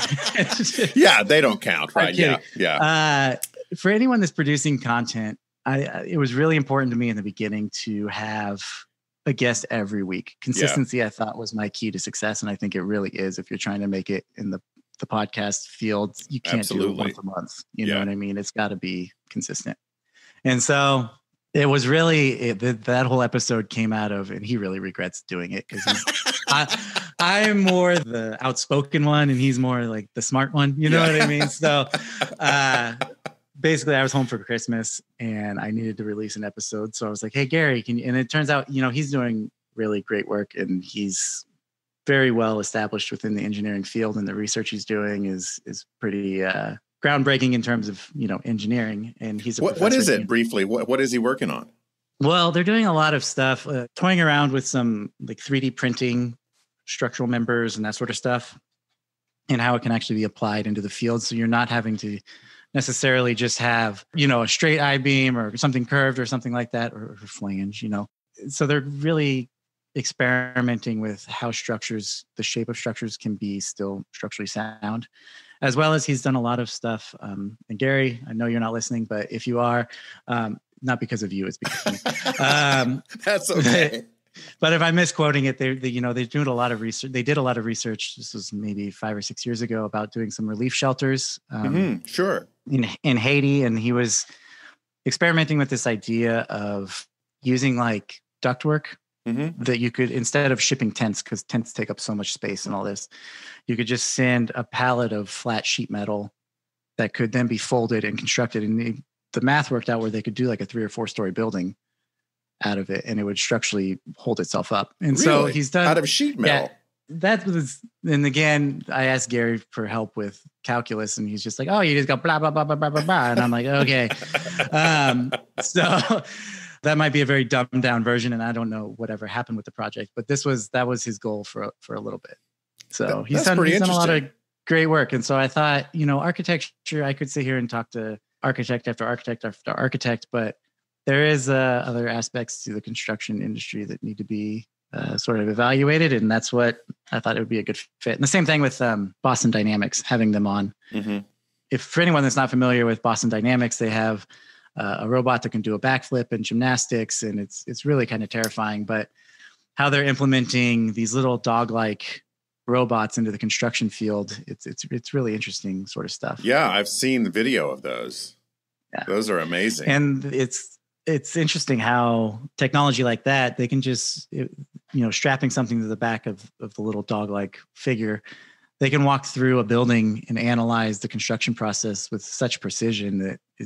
but yeah, they don't count, right? Yeah. Yeah. Uh, for anyone that's producing content, I, it was really important to me in the beginning to have a guest every week. Consistency, yeah. I thought, was my key to success. And I think it really is. If you're trying to make it in the, the podcast field, you can't Absolutely. do it once a month. You yeah. know what I mean? It's got to be consistent. And so it was really, it, that, that whole episode came out of, and he really regrets doing it because I, I'm more the outspoken one and he's more like the smart one. You know yeah. what I mean? So uh, basically I was home for Christmas and I needed to release an episode. So I was like, hey, Gary, can you, and it turns out, you know, he's doing really great work and he's very well established within the engineering field, and the research he's doing is, is pretty, uh, groundbreaking in terms of, you know, engineering. And he's a what, what is it briefly? What, what is he working on? Well, they're doing a lot of stuff, uh, toying around with some like three D printing structural members and that sort of stuff, and how it can actually be applied into the field. So you're not having to necessarily just have, you know, a straight I-beam or something curved or something like that, or, or flange, you know. So they're really experimenting with how structures, the shape of structures can be still structurally sound, as well as he's done a lot of stuff. Um, and Gary, I know you're not listening, but if you are, um, not because of you, it's because of me. Um, That's okay. But if I'm misquoting it, they, they, you know, they're doing a lot of research. They did a lot of research. This was maybe five or six years ago about doing some relief shelters. Um, mm-hmm, sure. In, in Haiti. And he was experimenting with this idea of using like ductwork mm-hmm. that you could, instead of shipping tents, because tents take up so much space and all this, you could just send a pallet of flat sheet metal that could then be folded and constructed. And the, the math worked out where they could do like a three or four story building out of it, and it would structurally hold itself up. And really? So he's done out of sheet metal. Yeah, that was, and again, I asked Gary for help with calculus, and he's just like, "Oh, you just go blah blah blah blah blah blah blah," and I'm like, "Okay." um, so that might be a very dumbed down version, and I don't know whatever happened with the project, but this was that was his goal for for a little bit. So that, he's done he's done a lot of great work, and so I thought, you know, architecture, I could sit here and talk to architect after architect after architect, but there is uh, other aspects to the construction industry that need to be uh, sort of evaluated. And that's what I thought it would be a good fit. And the same thing with um, Boston Dynamics, having them on. Mm-hmm. If for anyone that's not familiar with Boston Dynamics, they have uh, a robot that can do a backflip and gymnastics. And it's, it's really kind of terrifying, but how they're implementing these little dog-like robots into the construction field, it's, it's, it's really interesting sort of stuff. Yeah. I've seen the video of those. Yeah. Those are amazing. And it's, it's interesting how technology like that, they can just, you know, strapping something to the back of, of the little dog-like figure, they can walk through a building and analyze the construction process with such precision that it's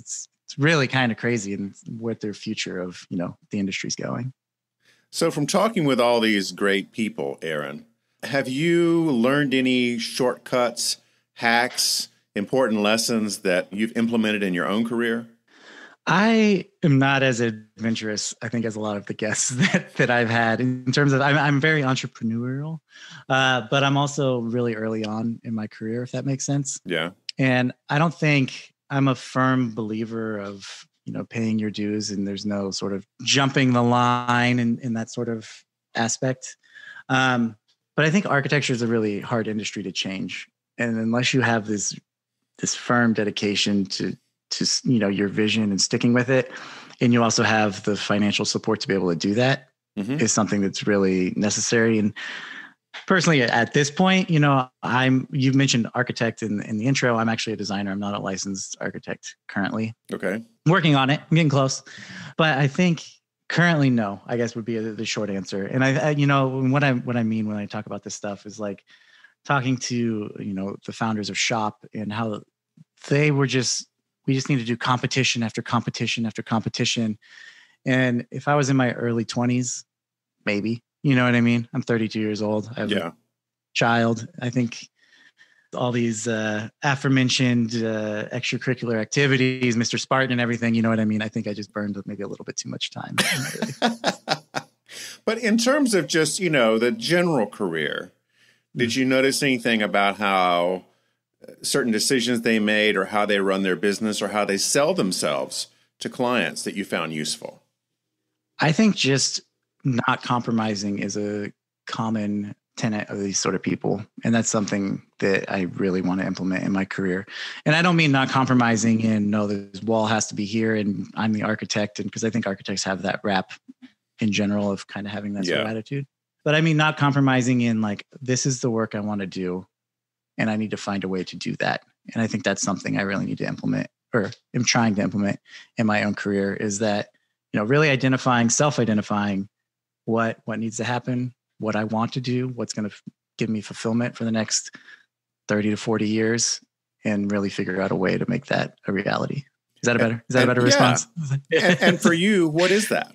it's really kind of crazy and what their future of, you know, the industry's going. So from talking with all these great people, Aaron, have you learned any shortcuts, hacks, important lessons that you've implemented in your own career? I am not as adventurous, I think, as a lot of the guests that, that I've had in terms of, I'm, I'm very entrepreneurial, uh, but I'm also really early on in my career, if that makes sense. Yeah. And I don't think I'm a firm believer of, you know, paying your dues and there's no sort of jumping the line in, in that sort of aspect. Um, but I think architecture is a really hard industry to change. And unless you have this, this firm dedication to, to, you know, your vision and sticking with it, and you also have the financial support to be able to do that, mm-hmm. is something that's really necessary. And personally, at this point, you know, I'm, you mentioned architect in, in the intro. I'm actually a designer. I'm not a licensed architect currently. Okay. I'm working on it. I'm getting close. But I think currently, no, I guess would be the short answer. And I, I, you know, what I, what I mean when I talk about this stuff is like talking to, you know, the founders of Shop and how they were just, we just need to do competition after competition after competition. And if I was in my early twenties, maybe, you know what I mean? I'm thirty-two years old. I have yeah. a child. I think all these uh, aforementioned uh, extracurricular activities, Mister Spartan and everything, you know what I mean? I think I just burned maybe a little bit too much time. But in terms of just, you know, the general career, did you notice anything about how certain decisions they made or how they run their business or how they sell themselves to clients that you found useful? I think just not compromising is a common tenet of these sort of people. And that's something that I really want to implement in my career. And I don't mean not compromising in, no, this wall has to be here and I'm the architect. And because I think architects have that rap in general of kind of having that sort yeah. of attitude. But I mean, not compromising in like, this is the work I want to do. And I need to find a way to do that. And I think that's something I really need to implement or am trying to implement in my own career is that, you know, really identifying, self-identifying what, what needs to happen, what I want to do, what's going to f- give me fulfillment for the next thirty to forty years and really figure out a way to make that a reality. Is that a better, is that and, a better yeah. response? and, and for you, what is that?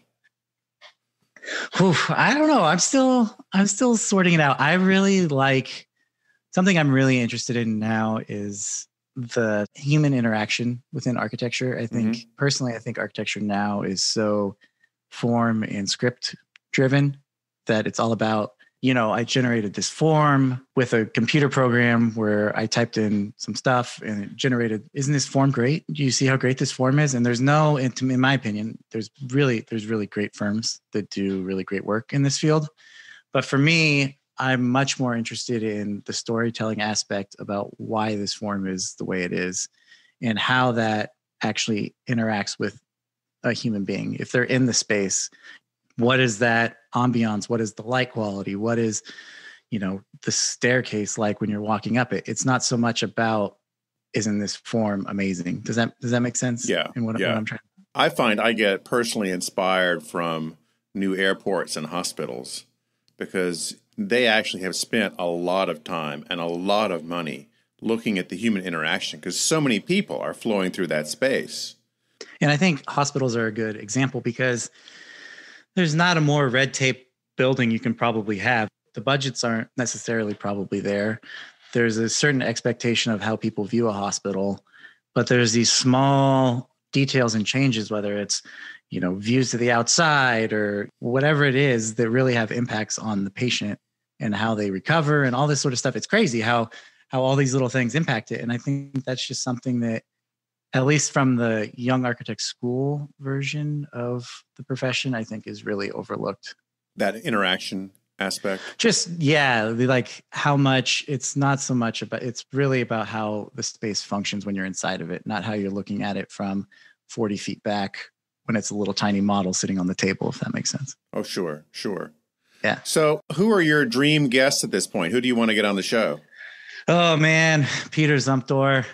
Whew, I don't know. I'm still, I'm still sorting it out. I really like, something I'm really interested in now is the human interaction within architecture. I think mm-hmm. personally, I think architecture now is so form and script driven that it's all about, you know, I generated this form with a computer program where I typed in some stuff and it generated, isn't this form great? Do you see how great this form is? And there's no, in my opinion, there's really, there's really great firms that do really great work in this field. But for me, I'm much more interested in the storytelling aspect about why this form is the way it is and how that actually interacts with a human being. If they're in the space, what is that ambiance? What is the light quality? What is, you know, the staircase like when you're walking up it? It's not so much about, isn't this form amazing? Does that, does that make sense? Yeah. In what, yeah. what I'm trying. I find I get personally inspired from new airports and hospitals because they actually have spent a lot of time and a lot of money looking at the human interaction because so many people are flowing through that space. And I think hospitals are a good example because there's not a more red tape building you can probably have. The budgets aren't necessarily probably there. There's a certain expectation of how people view a hospital, but there's these small details and changes, whether it's, you know, views to the outside or whatever it is that really have impacts on the patient and how they recover and all this sort of stuff. It's crazy how, how all these little things impact it. And I think that's just something that, at least from the young architect school version of the profession, I think is really overlooked. That interaction aspect? Just, yeah, like how much, it's not so much about, it's really about how the space functions when you're inside of it, not how you're looking at it from forty feet back when it's a little tiny model sitting on the table, if that makes sense. Oh, sure, sure. Yeah. So who are your dream guests at this point? Who do you want to get on the show? Oh, man, Peter Zumthor.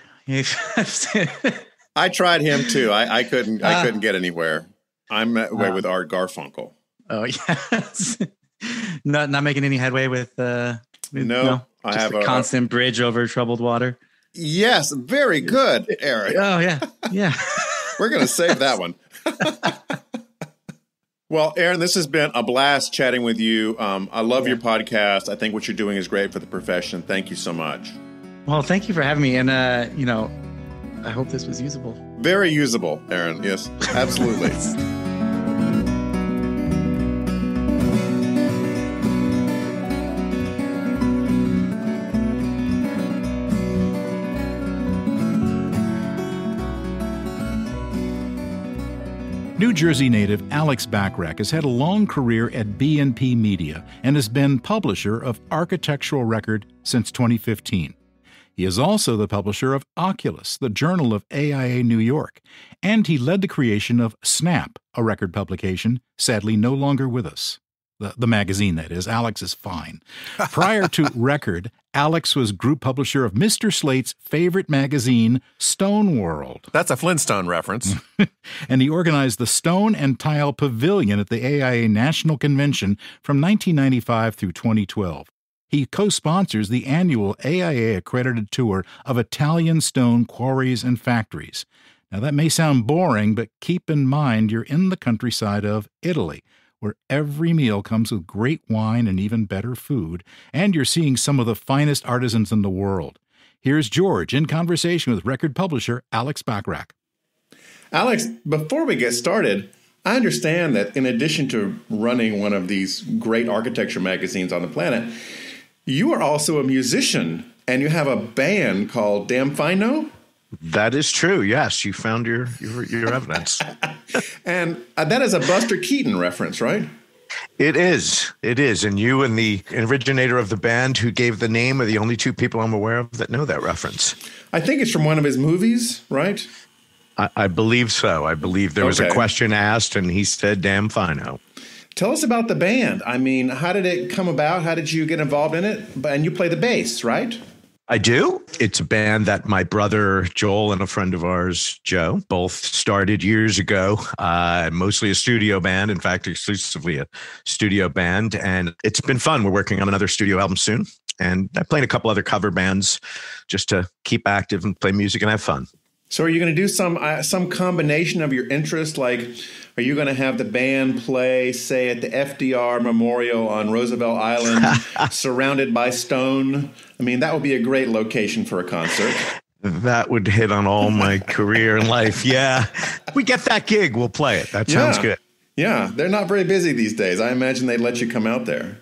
I tried him too. I, I couldn't. I Uh, couldn't get anywhere. I'm away uh, with Art Garfunkel. Oh, yes. not not making any headway with. Uh, with no, no, I just have a, a constant bridge over troubled water. Yes, very good, Aaron. Oh yeah, yeah. We're going to save that one. Well, Aaron, this has been a blast chatting with you. Um, I love yeah. your podcast. I think what you're doing is great for the profession. Thank you so much. Well, thank you for having me. And, uh, you know, I hope this was usable. Very usable, Aaron. Yes, absolutely. New Jersey native Alex Bachrach has had a long career at B and P Media and has been publisher of Architectural Record since twenty fifteen. He is also the publisher of Oculus, the Journal of A I A New York, and he led the creation of Snap, a record publication, sadly no longer with us. The, the magazine, that is. Alex is fine. Prior to Record, Alex was group publisher of Mister Slate's favorite magazine, Stone World. That's a Flintstone reference. And he organized the Stone and Tile Pavilion at the A I A National Convention from nineteen ninety-five through twenty twelve. He co-sponsors the annual A I A-accredited tour of Italian stone quarries and factories. Now, that may sound boring, but keep in mind you're in the countryside of Italy, where every meal comes with great wine and even better food, and you're seeing some of the finest artisans in the world. Here's George in conversation with record publisher Alex Bachrach. Alex, before we get started, I understand that in addition to running one of these great architecture magazines on the planet, you are also a musician, and you have a band called Damn Fine No? That is true. Yes, you found your your, your evidence. And uh, that is a Buster Keaton reference, right? It is. It is. And you and the originator of the band who gave the name are the only two people I'm aware of that know that reference. I think it's from one of his movies, right? I, I believe so. I believe there was okay. a question asked, and he said, damn fino. Tell us about the band. I mean, how did it come about? How did you get involved in it? And you play the bass, right? I do. It's a band that my brother Joel and a friend of ours, Joe, both started years ago. Uh, mostly a studio band, in fact, exclusively a studio band. And it's been fun. We're working on another studio album soon. And I play in a couple other cover bands just to keep active and play music and have fun. So are you going to do some uh, some combination of your interests? Like, are you going to have the band play, say, at the F D R Memorial on Roosevelt Island, surrounded by stone? I mean, that would be a great location for a concert. That would hit on all my career and life. Yeah. If we get that gig, we'll play it. That sounds yeah. good. Yeah. They're not very busy these days. I imagine they'd let you come out there.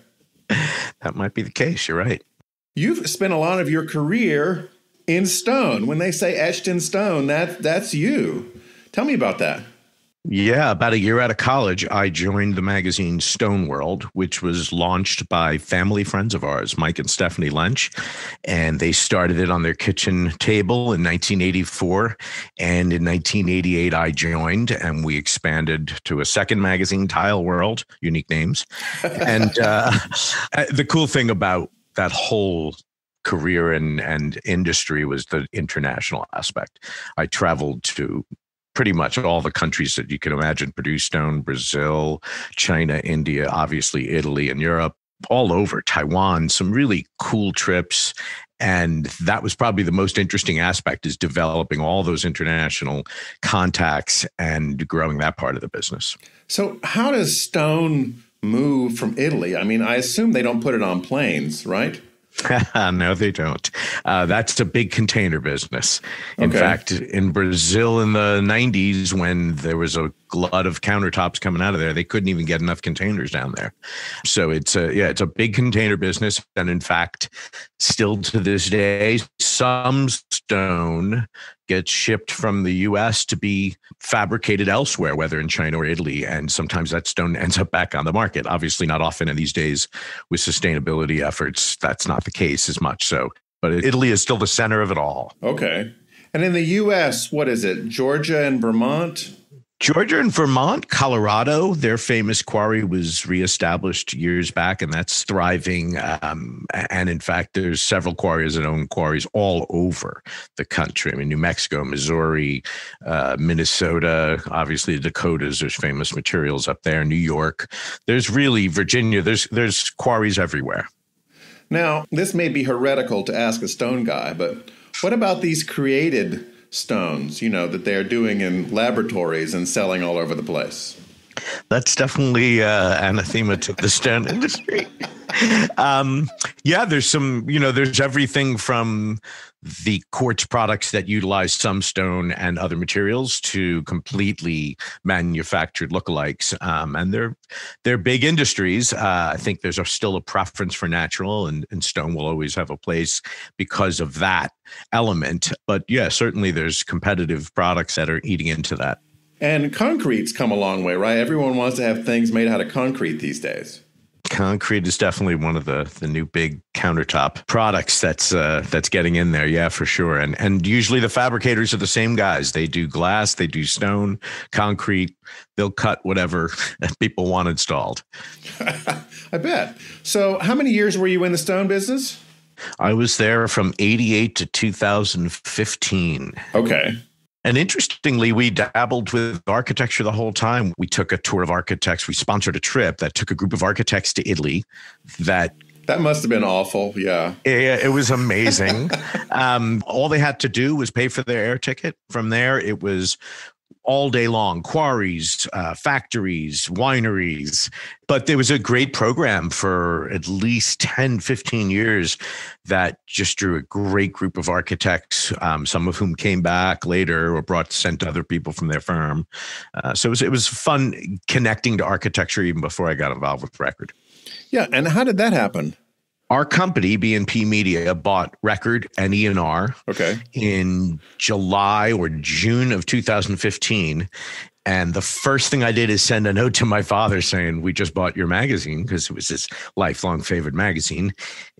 That might be the case. You're right. You've spent a lot of your career in stone. When they say etched in stone, that that's you. Tell me about that. Yeah, about a year out of college, I joined the magazine Stone World, which was launched by family friends of ours, Mike and Stephanie Lynch. And they started it on their kitchen table in nineteen eighty-four. And in nineteen eighty-eight, I joined, and we expanded to a second magazine, Tile World, unique names. And uh, the cool thing about that whole career and, and industry was the international aspect. I traveled to pretty much all the countries that you can imagine produce stone: Brazil, China, India, obviously Italy and Europe, all over, Taiwan, some really cool trips. And that was probably the most interesting aspect, is developing all those international contacts and growing that part of the business. So how does stone move from Italy? I mean, I assume they don't put it on planes, right? No, they don't. Uh, that's a big container business. In okay. fact, in Brazil in the nineties, when there was a glut of countertops coming out of there, they couldn't even get enough containers down there. So it's a, yeah, it's a big container business. And in fact, still to this day, some stone gets shipped from the U S to be fabricated elsewhere, whether in China or Italy. And sometimes that stone ends up back on the market. Obviously not often in these days with sustainability efforts. That's not the case as much so. But Italy is still the center of it all. Okay. And in the U S, what is it? Georgia and Vermont? Georgia and Vermont, Colorado, their famous quarry was reestablished years back, and that's thriving. Um, and in fact, there's several quarries that own quarries all over the country. I mean, New Mexico, Missouri, uh, Minnesota, obviously the Dakotas, there's famous materials up there, New York. There's really Virginia, there's there's quarries everywhere. Now, this may be heretical to ask a stone guy, but what about these created stones, you know, that they're doing in laboratories and selling all over the place? That's definitely uh, anathema to the stone industry. Um, yeah, there's some, you know, there's everything from the quartz products that utilize some stone and other materials to completely manufactured lookalikes. Um, and they're they're big industries. Uh, I think there's a, still a preference for natural, and, and stone will always have a place because of that element. But yeah, certainly there's competitive products that are eating into that. And concrete's come a long way, right? Everyone wants to have things made out of concrete these days. Concrete is definitely one of the the new big countertop products that's uh, that's getting in there. Yeah, for sure. And and usually the fabricators are the same guys. They do glass, they do stone, concrete. They'll cut whatever people want installed. I bet. So how many years were you in the stone business? I was there from eighty-eight to two thousand fifteen. Okay. And interestingly, we dabbled with architecture the whole time. We took a tour of architects. We sponsored a trip that took a group of architects to Italy. That that must have been awful. Yeah, it, it was amazing. um, all they had to do was pay for their air ticket. From there, it was all day long, quarries, uh, factories, wineries. But there was a great program for at least ten, fifteen years that just drew a great group of architects, um, some of whom came back later or brought sent other people from their firm. Uh, so it was, it was fun connecting to architecture even before I got involved with record. Yeah. And how did that happen? Our company, B and P Media, bought Record and E and R okay. in July or June of two thousand fifteen. And the first thing I did is send a note to my father saying, we just bought your magazine, because it was his lifelong favorite magazine.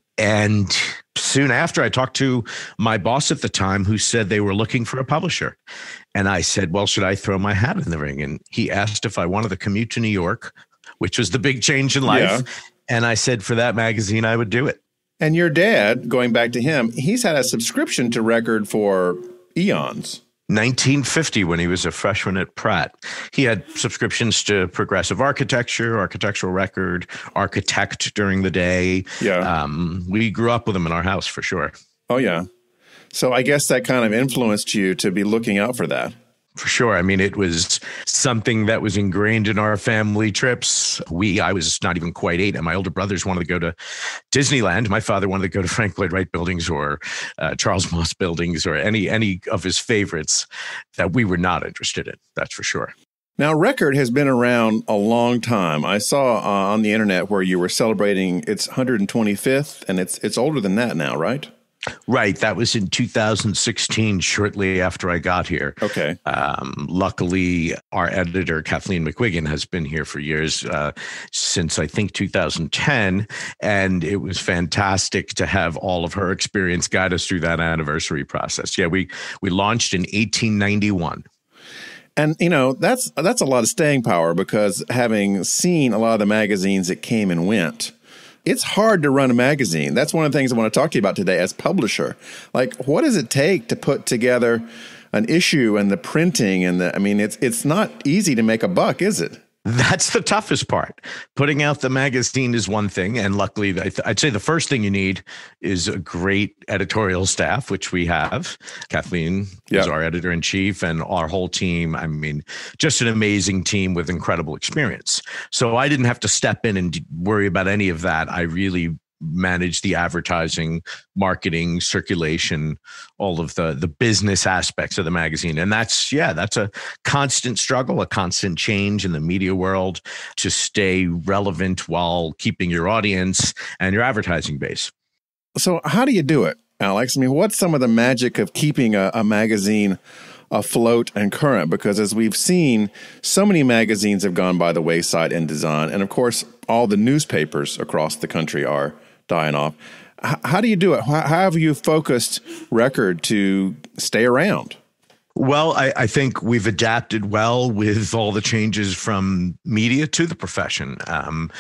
And soon after, I talked to my boss at the time, who said they were looking for a publisher. And I said, well, should I throw my hat in the ring? And he asked if I wanted to commute to New York, which was the big change in life. Yeah. And I said, for that magazine, I would do it. And your dad, going back to him, he's had a subscription to Record for eons. nineteen fifty, when he was a freshman at Pratt. He had subscriptions to Progressive Architecture, Architectural Record, Architect during the day. Yeah. Um, we grew up with him in our house, for sure. Oh, yeah. So I guess that kind of influenced you to be looking out for that. For sure. I mean, it was something that was ingrained in our family trips. We, I was not even quite eight, and my older brothers wanted to go to Disneyland. My father wanted to go to Frank Lloyd Wright buildings or uh, Charles Moss buildings or any any of his favorites that we were not interested in. That's for sure. Now, Record has been around a long time. I saw uh, on the internet where you were celebrating its one hundred twenty-fifth, and it's it's older than that now, right? Right. That was in two thousand sixteen, shortly after I got here. Okay. Um, luckily, our editor, Kathleen McQuiggan, has been here for years, uh, since I think two thousand ten. And it was fantastic to have all of her experience guide us through that anniversary process. Yeah, we, we launched in eighteen ninety-one. And, you know, that's that's a lot of staying power, because having seen a lot of the magazines that came and went, it's hard to run a magazine. That's one of the things I want to talk to you about today as publisher. Like, what does it take to put together an issue and the printing and the, I mean, it's it's not easy to make a buck, is it? That's the toughest part. Putting out the magazine is one thing. And luckily, I'd say the first thing you need is a great editorial staff, which we have. Kathleen yeah. is our editor in chief, and our whole team. I mean, just an amazing team with incredible experience. So I didn't have to step in and worry about any of that. I really manage the advertising, marketing, circulation, all of the the business aspects of the magazine. And that's, yeah, that's a constant struggle, a constant change in the media world to stay relevant while keeping your audience and your advertising base. So how do you do it, Alex? I mean, what's some of the magic of keeping a, a magazine afloat and current? Because as we've seen, so many magazines have gone by the wayside in design. And of course, all the newspapers across the country are dying off. H- how do you do it? How, how have you focused Record to stay around? Well, I, I think we've adapted well with all the changes from media to the profession. Um,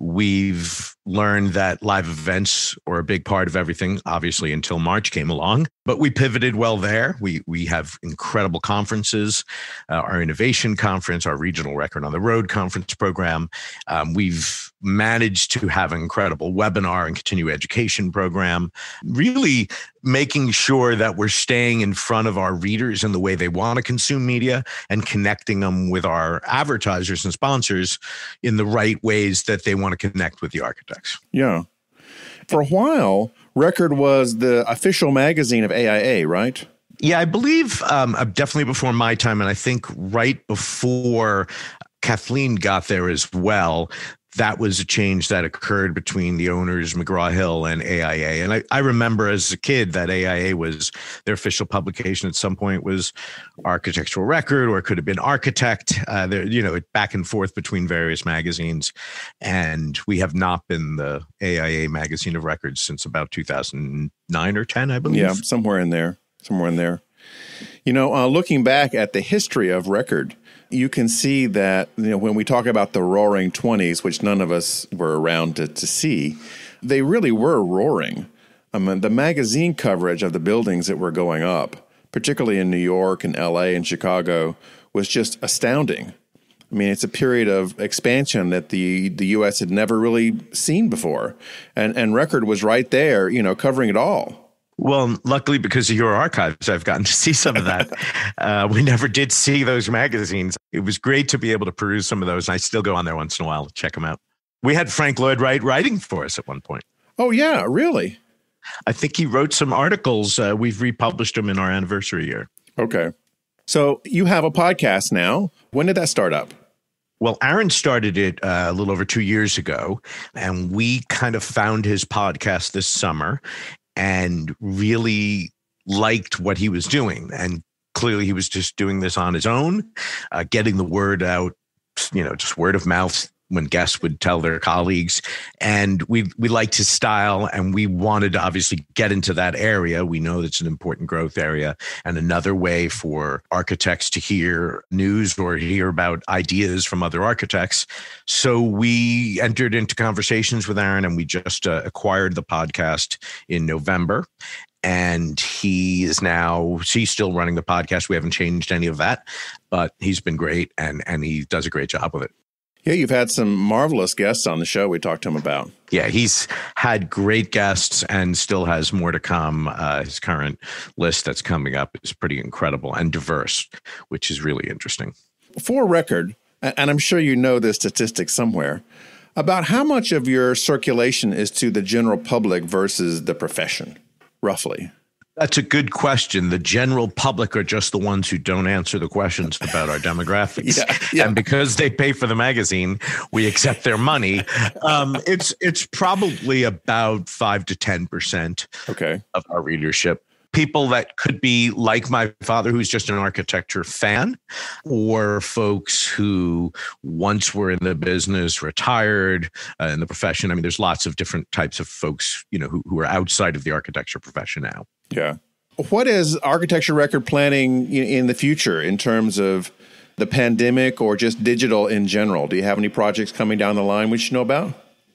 we've learned that live events are a big part of everything, obviously, until March came along. But we pivoted well there. We we have incredible conferences, uh, our innovation conference, our regional record on the road conference program. Um, we've managed to have an incredible webinar and continuing education program, really making sure that we're staying in front of our readers in the way they want to consume media and connecting them with our advertisers and sponsors in the right ways that they want to connect with the architects. Yeah. For a while, Record was the official magazine of A I A, right? Yeah, I believe um, definitely before my time, and I think right before Kathleen got there as well. That was a change that occurred between the owners, McGraw-Hill and A I A. And I, I remember as a kid that A I A was their official publication at some point was Architectural Record, or it could have been Architect, uh, there, you know, back and forth between various magazines. And we have not been the A I A magazine of records since about two thousand nine or ten, I believe. Yeah, somewhere in there, somewhere in there. You know, uh, looking back at the history of Record, you can see that, you know, when we talk about the roaring twenties, which none of us were around to, to see, they really were roaring. I mean, the magazine coverage of the buildings that were going up, particularly in New York and L A and Chicago, was just astounding. I mean, it's a period of expansion that the, the U S had never really seen before. And, and Record was right there, you know, covering it all. Well, luckily, because of your archives, I've gotten to see some of that. uh, we never did see those magazines. It was great to be able to peruse some of those. And I still go on there once in a while to check them out. We had Frank Lloyd Wright writing for us at one point. Oh, yeah, really? I think he wrote some articles. Uh, we've republished them in our anniversary year. Okay. So you have a podcast now. When did that start up? Well, Aaron started it uh, a little over two years ago, and we kind of found his podcast this summer and really liked what he was doing. And clearly he was just doing this on his own, uh, getting the word out, you know, just word of mouth when guests would tell their colleagues. And we we liked his style, and we wanted to obviously get into that area. We know it's an important growth area and another way for architects to hear news or hear about ideas from other architects. So we entered into conversations with Aaron, and we just uh, acquired the podcast in November. And he is now, he's still running the podcast. We haven't changed any of that, but he's been great, and and he does a great job with it. Yeah, you've had some marvelous guests on the show we talked to him about. Yeah, he's had great guests and still has more to come. Uh, his current list that's coming up is pretty incredible and diverse, which is really interesting. For Record, and I'm sure you know this statistic somewhere, about how much of your circulation is to the general public versus the profession, roughly? That's a good question. The general public are just the ones who don't answer the questions about our demographics. yeah, yeah. And because they pay for the magazine, we accept their money. Um, it's it's probably about five to ten percent okay. of our readership. People that could be like my father, who's just an architecture fan, or folks who once were in the business, retired uh, in the profession. I mean, there's lots of different types of folks, you know, who, who are outside of the architecture profession now. Yeah. What is Architecture Record planning in the future in terms of the pandemic or just digital in general? Do you have any projects coming down the line we should know about?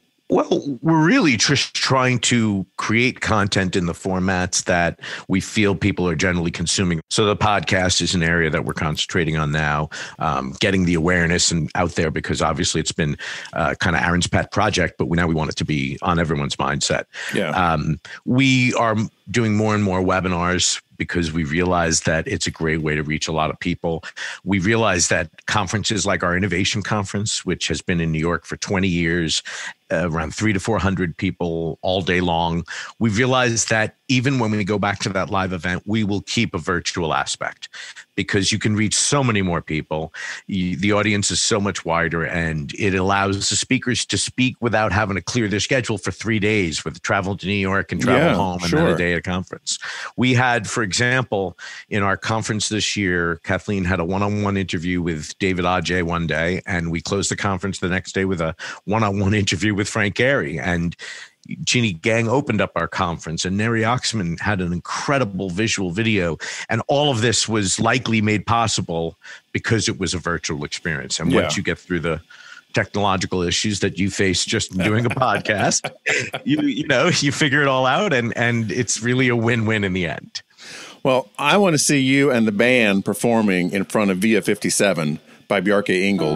Well, we're really just trying to create content in the formats that we feel people are generally consuming. So the podcast is an area that we're concentrating on now, um, getting the awareness and out there, because obviously it's been uh, kind of Aaron's pet project, but we, now we want it to be on everyone's mindset. Yeah. Um, we are doing more and more webinars because we realize that it's a great way to reach a lot of people. We realize that conferences like our innovation conference, which has been in New York for twenty years, uh, around three to four hundred people all day long. We realized that even when we go back to that live event, we will keep a virtual aspect because you can reach so many more people. You, the audience is so much wider, and it allows the speakers to speak without having to clear their schedule for three days with travel to New York and travel yeah, home and sure. then a day at a conference. We had, for example, in our conference this year, Kathleen had a one-on-one interview with David Adjaye one day, and we closed the conference the next day with a one-on-one interview with Frank Gehry. And Jeannie Gang opened up our conference, and Neri Oxman had an incredible visual video. And all of this was likely made possible because it was a virtual experience. And Yeah. once you get through the technological issues that you face just doing a podcast, you, you know, you figure it all out, and, and it's really a win-win in the end. Well, I want to see you and the band performing in front of Via fifty-seven by Bjarke Ingels.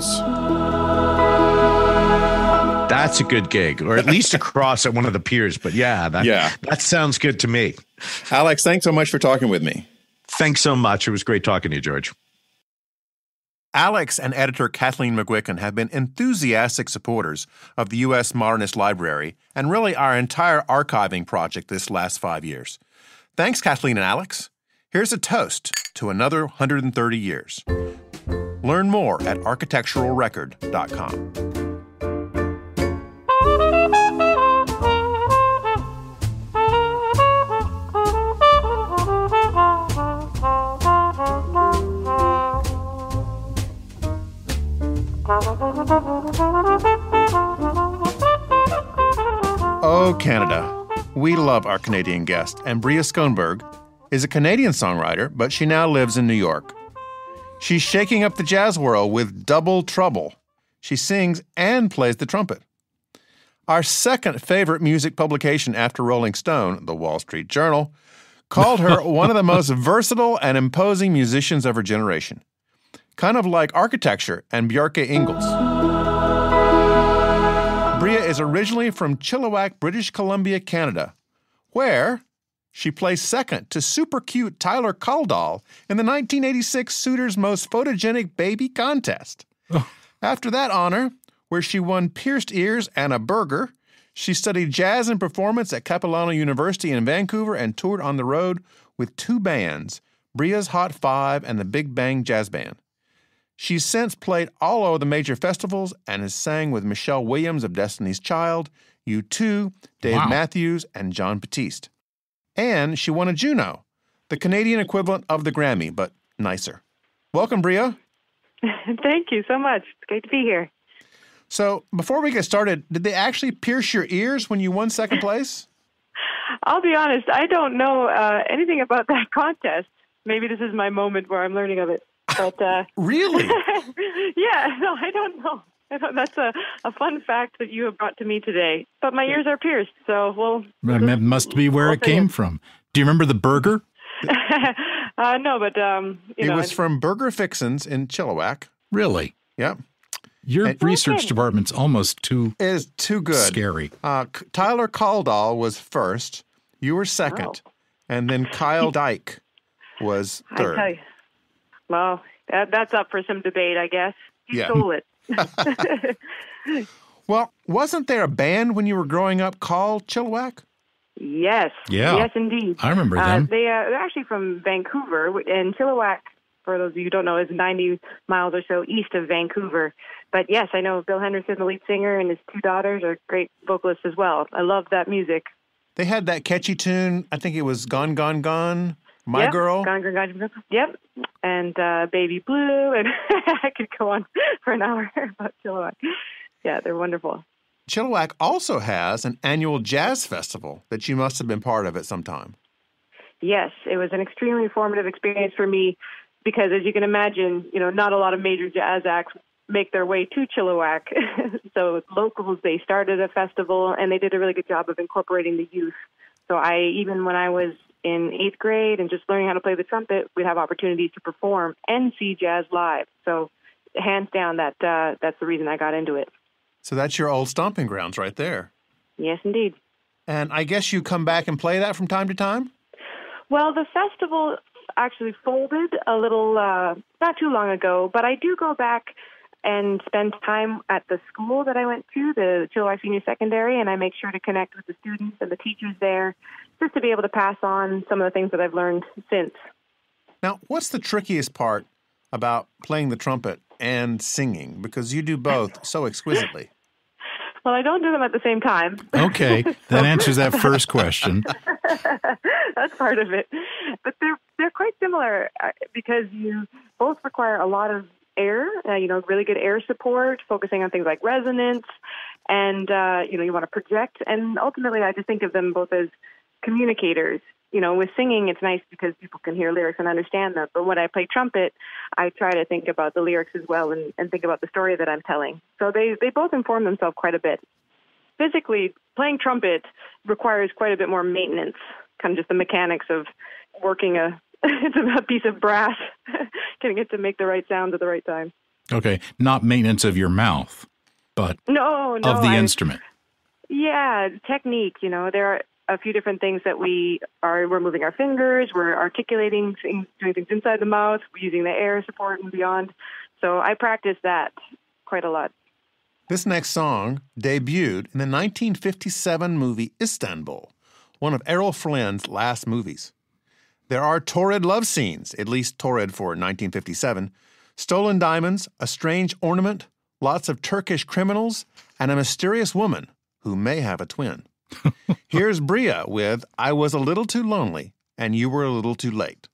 That's a good gig, or at least across at one of the piers. But yeah, that, Yeah. that sounds good to me. Alex, thanks so much for talking with me. Thanks so much. It was great talking to you, George. Alex and editor Kathleen McGuicken have been enthusiastic supporters of the U S Modernist Library and really our entire archiving project this last five years. Thanks, Kathleen and Alex. Here's a toast to another one hundred thirty years. Learn more at architectural record dot com. Oh, Canada. We love our Canadian guest, and Bria Skonberg is a Canadian songwriter, but she now lives in New York. She's shaking up the jazz world with double trouble. She sings and plays the trumpet. Our second favorite music publication after Rolling Stone, the Wall Street Journal, called her one of the most versatile and imposing musicians of her generation. Kind of like architecture and Bjarke Ingels. Bria is originally from Chilliwack, British Columbia, Canada, where she placed second to super cute Tyler Kaldal in the nineteen eighty-six Suitors' Most Photogenic Baby contest. Oh. After that honor, where she won pierced ears and a burger, she studied jazz and performance at Capilano University in Vancouver and toured on the road with two bands, Bria's Hot Five and the Big Bang Jazz Band. She's since played all over the major festivals and has sang with Michelle Williams of Destiny's Child, U two, Dave Wow. Matthews, and John Batiste. And she won a Juno, the Canadian equivalent of the Grammy, but nicer. Welcome, Bria. Thank you so much. It's great to be here. So before we get started, did they actually pierce your ears when you won second place? I'll be honest, I don't know uh, anything about that contest. Maybe this is my moment where I'm learning of it. But uh, Really? yeah, no, I don't know. I don't, that's a, a fun fact that you have brought to me today. But my ears are pierced, so we'll... we'll That must be where we'll it came from. Do you remember the burger? uh, no, but... Um, you It know, was from Burger Fixins in Chilliwack. Really? Yep. Your And- research Okay. department's almost too It is too good. scary. Uh, K- Tyler Kaldal was first. You were second. Oh. And then Kyle Dyke was I tell third. you. Well, that, that's up for some debate, I guess. You Yeah. stole it. Well, wasn't there a band when you were growing up called Chilliwack? Yes. Yeah. Yes, indeed. I remember Uh, them. they, uh, they're actually from Vancouver, and Chilliwack, for those of you who don't know, is ninety miles or so east of Vancouver. But yes, I know Bill Henderson, the lead singer, and his two daughters are great vocalists as well. I love that music. They had that catchy tune. I think it was Gone, Gone, Gone, My Yep. Girl. Gone, gone, gone, gone. Yep. And uh, Baby Blue, and I could go on for an hour about Chilliwack. Yeah, they're wonderful. Chilliwack also has an annual jazz festival that you must have been part of at some time. Yes, it was an extremely formative experience for me because, as you can imagine, you know, not a lot of major jazz acts make their way to Chilliwack. So locals, they started a festival, and they did a really good job of incorporating the youth. So I, even when I was in eighth grade and just learning how to play the trumpet, we'd have opportunities to perform and see jazz live. So hands down, that uh, that's the reason I got into it. So that's your old stomping grounds right there. Yes, indeed. And I guess you come back and play that from time to time? Well, the festival actually folded a little, uh, not too long ago, but I do go back and spend time at the school that I went to, the Chilliwack Senior Secondary, and I make sure to connect with the students and the teachers there just to be able to pass on some of the things that I've learned since. Now, what's the trickiest part about playing the trumpet and singing? Because you do both so exquisitely. Well, I don't do them at the same time. Okay, that answers that first question. That's part of it. But they're they're quite similar uh, because you both require a lot of air, uh, you know, really good air support, focusing on things like resonance. And, uh, you know, you want to project. And ultimately, I just think of them both as communicators. You know, with singing, it's nice because people can hear lyrics and understand them. But when I play trumpet, I try to think about the lyrics as well and, and think about the story that I'm telling. So they, they both inform themselves quite a bit. Physically, playing trumpet requires quite a bit more maintenance, kind of just the mechanics of working a, it's a piece of brass, getting it to make the right sounds at the right time. Okay, not maintenance of your mouth, but no, no, of the I, instrument. Yeah, technique, you know, there are a few different things that we are, we're moving our fingers, we're articulating things, doing things inside the mouth, we're using the air support and beyond. So I practice that quite a lot. This next song debuted in the nineteen fifty-seven movie Istanbul, one of Errol Flynn's last movies. There are torrid love scenes, at least torrid for nineteen fifty-seven, stolen diamonds, a strange ornament, lots of Turkish criminals, and a mysterious woman who may have a twin. Here's Bria with I Was a Little Too Lonely and You Were a Little Too Late.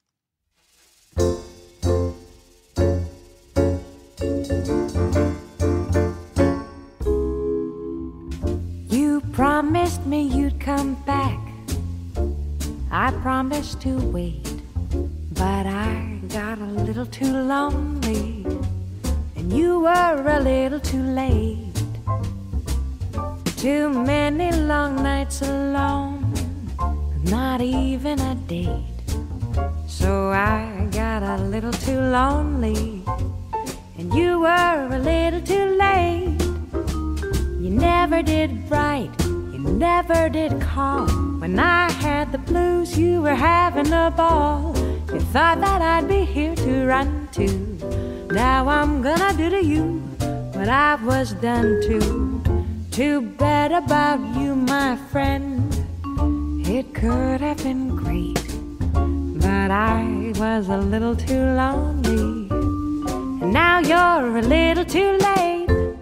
You promised me you'd come back. I promised to wait, but I got a little too lonely and you were a little too late. Too many long nights alone, not even a date. So I got a little too lonely, and you were a little too late. You never did write, you never did call. When I had the blues, you were having a ball. You thought that I'd be here to run to. Now I'm gonna do to you what I was done to. Too bad about you, my friend. It could have been great, but I was a little too lonely, and now you're a little too late.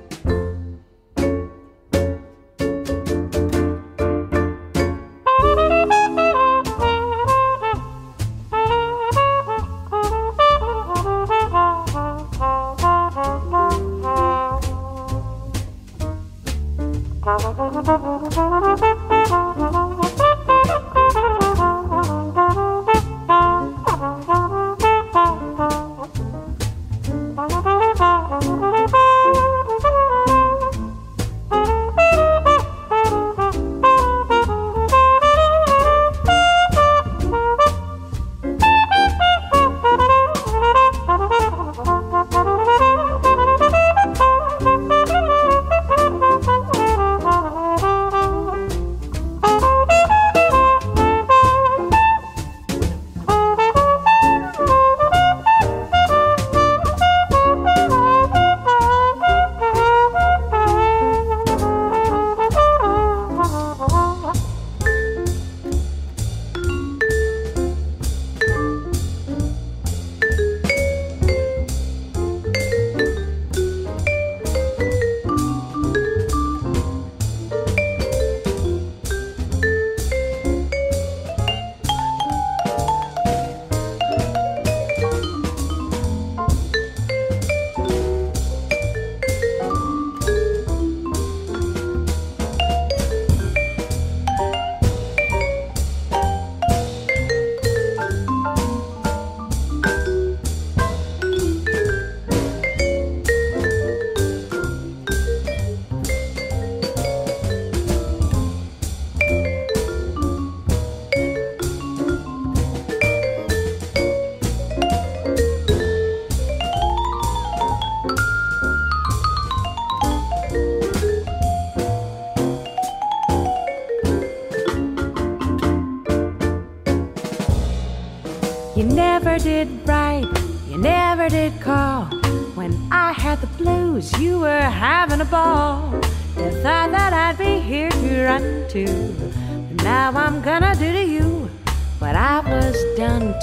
You never did write, you never did call. When I had the blues, you were having a ball. You thought that I'd be here to run to, but now I'm gonna do to you what I was done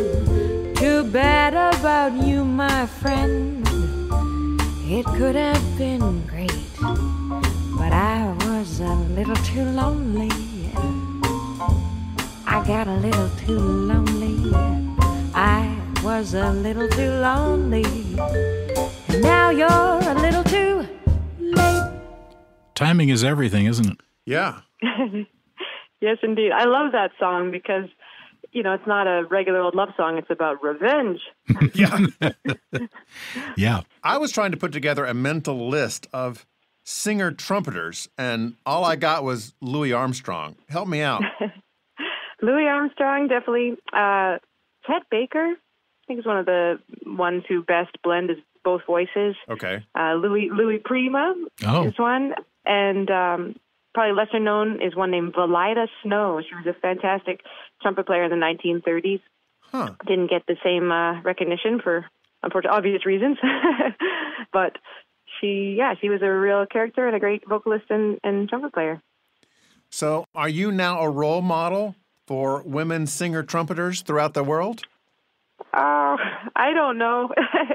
to. Too bad about you, my friend. It could have been great, but I was a little too lonely. I got a little too lonely. I was a little too lonely. And now you're a little too late. Timing is everything, isn't it? Yeah. Yes, indeed. I love that song because, you know, it's not a regular old love song. It's about revenge. Yeah. Yeah. I was trying to put together a mental list of singer-trumpeters, and all I got was Louis Armstrong. Help me out. Louis Armstrong, definitely. Uh, Chet Baker, I think is one of the ones who best blend his both voices. Okay. Uh, Louis Louis Prima Oh. is one, and um, probably lesser known is one named Valida Snow. She was a fantastic trumpet player in the nineteen thirties. Huh. Didn't get the same uh, recognition for unfortunately obvious reasons, but she, yeah, she was a real character and a great vocalist and, and trumpet player. So are you now a role model for women singer-trumpeters throughout the world? Oh, I don't know.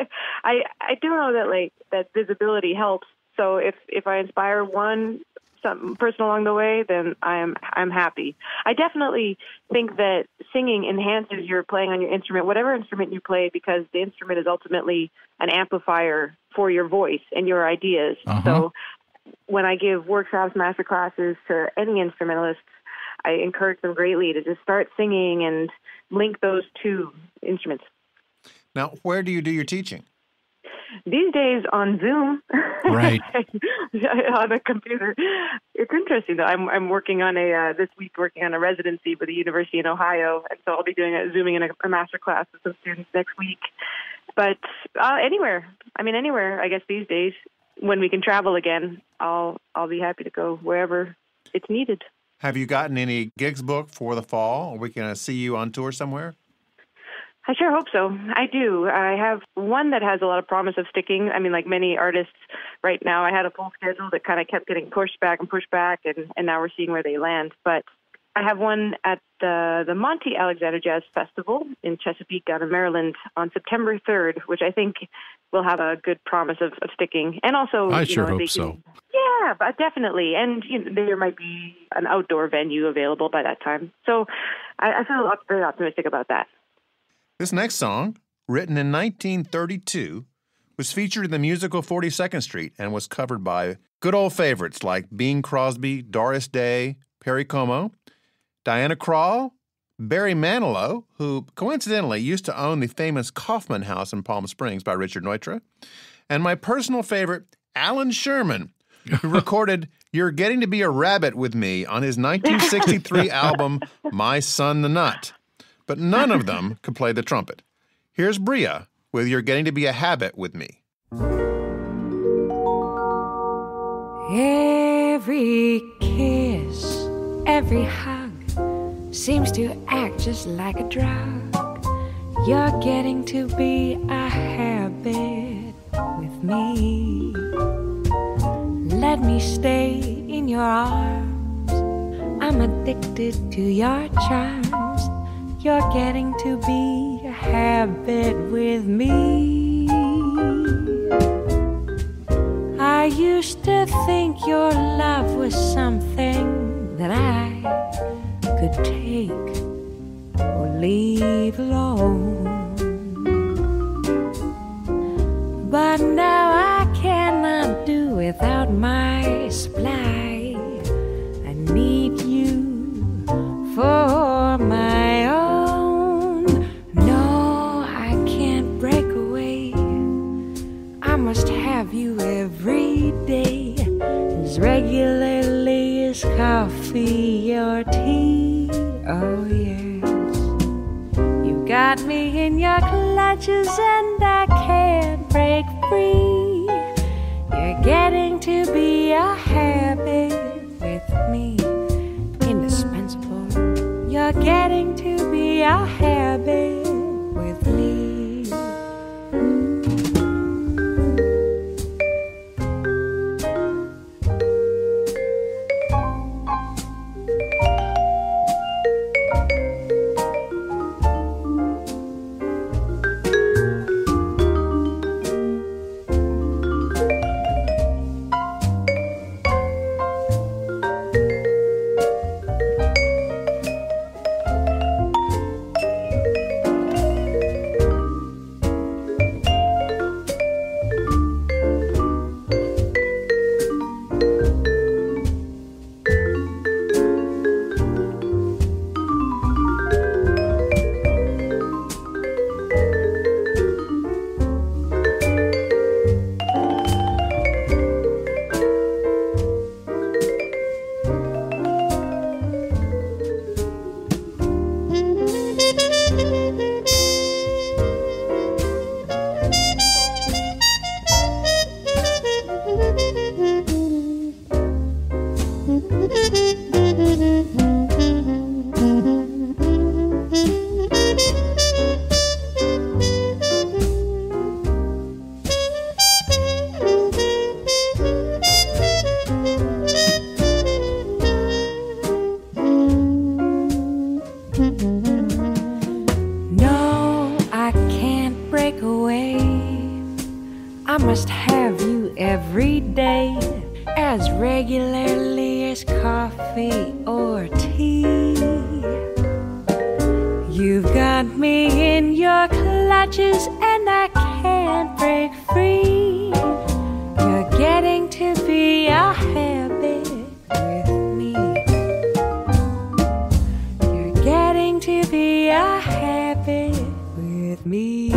I I do know that like that visibility helps. So if if I inspire one some person along the way, then I'm I'm happy. I definitely think that singing enhances your playing on your instrument, whatever instrument you play, because the instrument is ultimately an amplifier for your voice and your ideas. Uh-huh. So when I give workshops, master classes to any instrumentalists, I encourage them greatly to just start singing and link those two instruments. Now, where do you do your teaching? These days on Zoom, Right. on a computer. It's interesting though. I'm I'm working on a uh, this week working on a residency with a university in Ohio, and so I'll be doing a zooming in a, a master class with some students next week. But uh, anywhere, I mean anywhere. I guess these days, when we can travel again, I'll I'll be happy to go wherever it's needed. Have you gotten any gigs booked for the fall? Are we going to see you on tour somewhere? I sure hope so. I do. I have one that has a lot of promise of sticking. I mean, like many artists right now, I had a full schedule that kind of kept getting pushed back and pushed back, and, and now we're seeing where they land. But I have one at the, the Monty Alexander Jazz Festival in Chesapeake down in Maryland on September third, which I think will have a good promise of, of sticking. And also, I you sure know, hope they so. can, yeah, but definitely. And you know, there might be an outdoor venue available by that time. So I, I feel very optimistic about that. This next song, written in nineteen thirty-two, was featured in the musical forty-second Street and was covered by good old favorites like Bing Crosby, Doris Day, Perry Como, Diana Krall, Barry Manilow, who coincidentally used to own the famous Kaufman House in Palm Springs by Richard Neutra, and my personal favorite, Alan Sherman, who recorded You're Getting to Be a Rabbit with Me on his nineteen sixty-three album, My Son the Nut. But none of them could play the trumpet. Here's Bria with You're Getting to Be a Habit with Me. Every kiss, every hug seems to act just like a drug. You're getting to be a habit with me. Let me stay in your arms. I'm addicted to your charms. You're getting to be a habit with me. I used to think your love was something that I could take or leave alone. But now I cannot do without my supply. I need you for my own. No, I can't break away. I must have you every day, as regularly as coffee or tea. Oh yes, you've got me in your clutches and I can't break free. You're getting to be a habit with me, indispensable. You're getting to be a habit with me. must have you every day, as regularly as coffee or tea. You've got me in your clutches and I can't break free. You're getting to be a habit with me. You're getting to be a habit with me.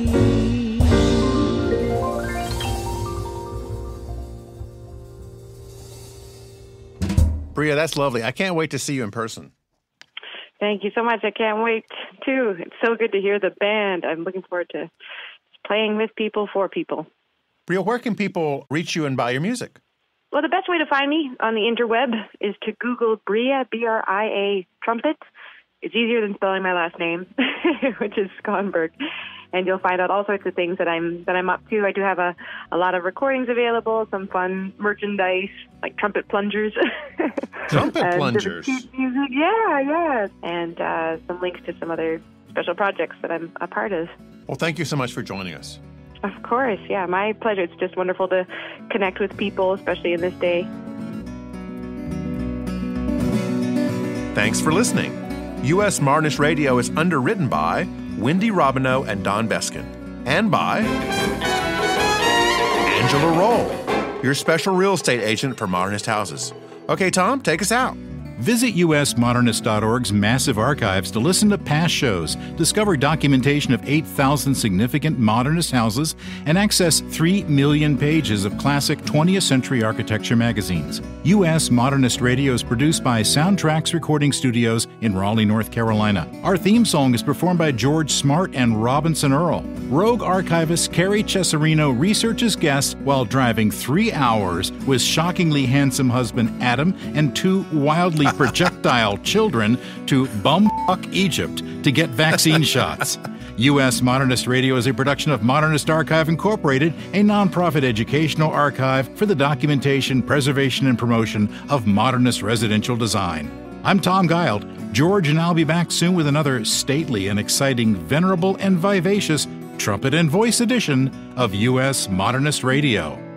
Bria, that's lovely. I can't wait to see you in person. Thank you so much. I can't wait, too. It's so good to hear the band. I'm looking forward to playing with people, for people. Bria, where can people reach you and buy your music? Well, the best way to find me on the interweb is to Google Bria, B R I A, trumpet. It's easier than spelling my last name, which is Skonberg. And you'll find out all sorts of things that I'm that I'm up to. I do have a, a lot of recordings available, some fun merchandise, like trumpet plungers. Trumpet plungers? Music. Yeah, yeah. And uh, some links to some other special projects that I'm a part of. Well, thank you so much for joining us. Of course, yeah, my pleasure. It's just wonderful to connect with people, especially in this day. Thanks for listening. U S Modernist Radio is underwritten by Wendy Robineau and Don Beskin, and by Angela Roll, your special real estate agent for Modernist houses. Okay, Tom, take us out. Visit U S modernist dot org's massive archives to listen to past shows, discover documentation of eight thousand significant modernist houses, and access three million pages of classic twentieth century architecture magazines. U S Modernist Radio is produced by Soundtracks Recording Studios in Raleigh, North Carolina. Our theme song is performed by George Smart and Robinson Earl. Rogue archivist Carrie Cesarino researches guests while driving three hours with shockingly handsome husband Adam and two wildly projectile children to bumfuck Egypt to get vaccine shots. U S Modernist Radio is a production of Modernist Archive Incorporated, a nonprofit educational archive for the documentation, preservation, and promotion of modernist residential design. I'm Tom Guild. George and I'll be back soon with another stately and exciting, venerable and vivacious trumpet and voice edition of U S Modernist Radio.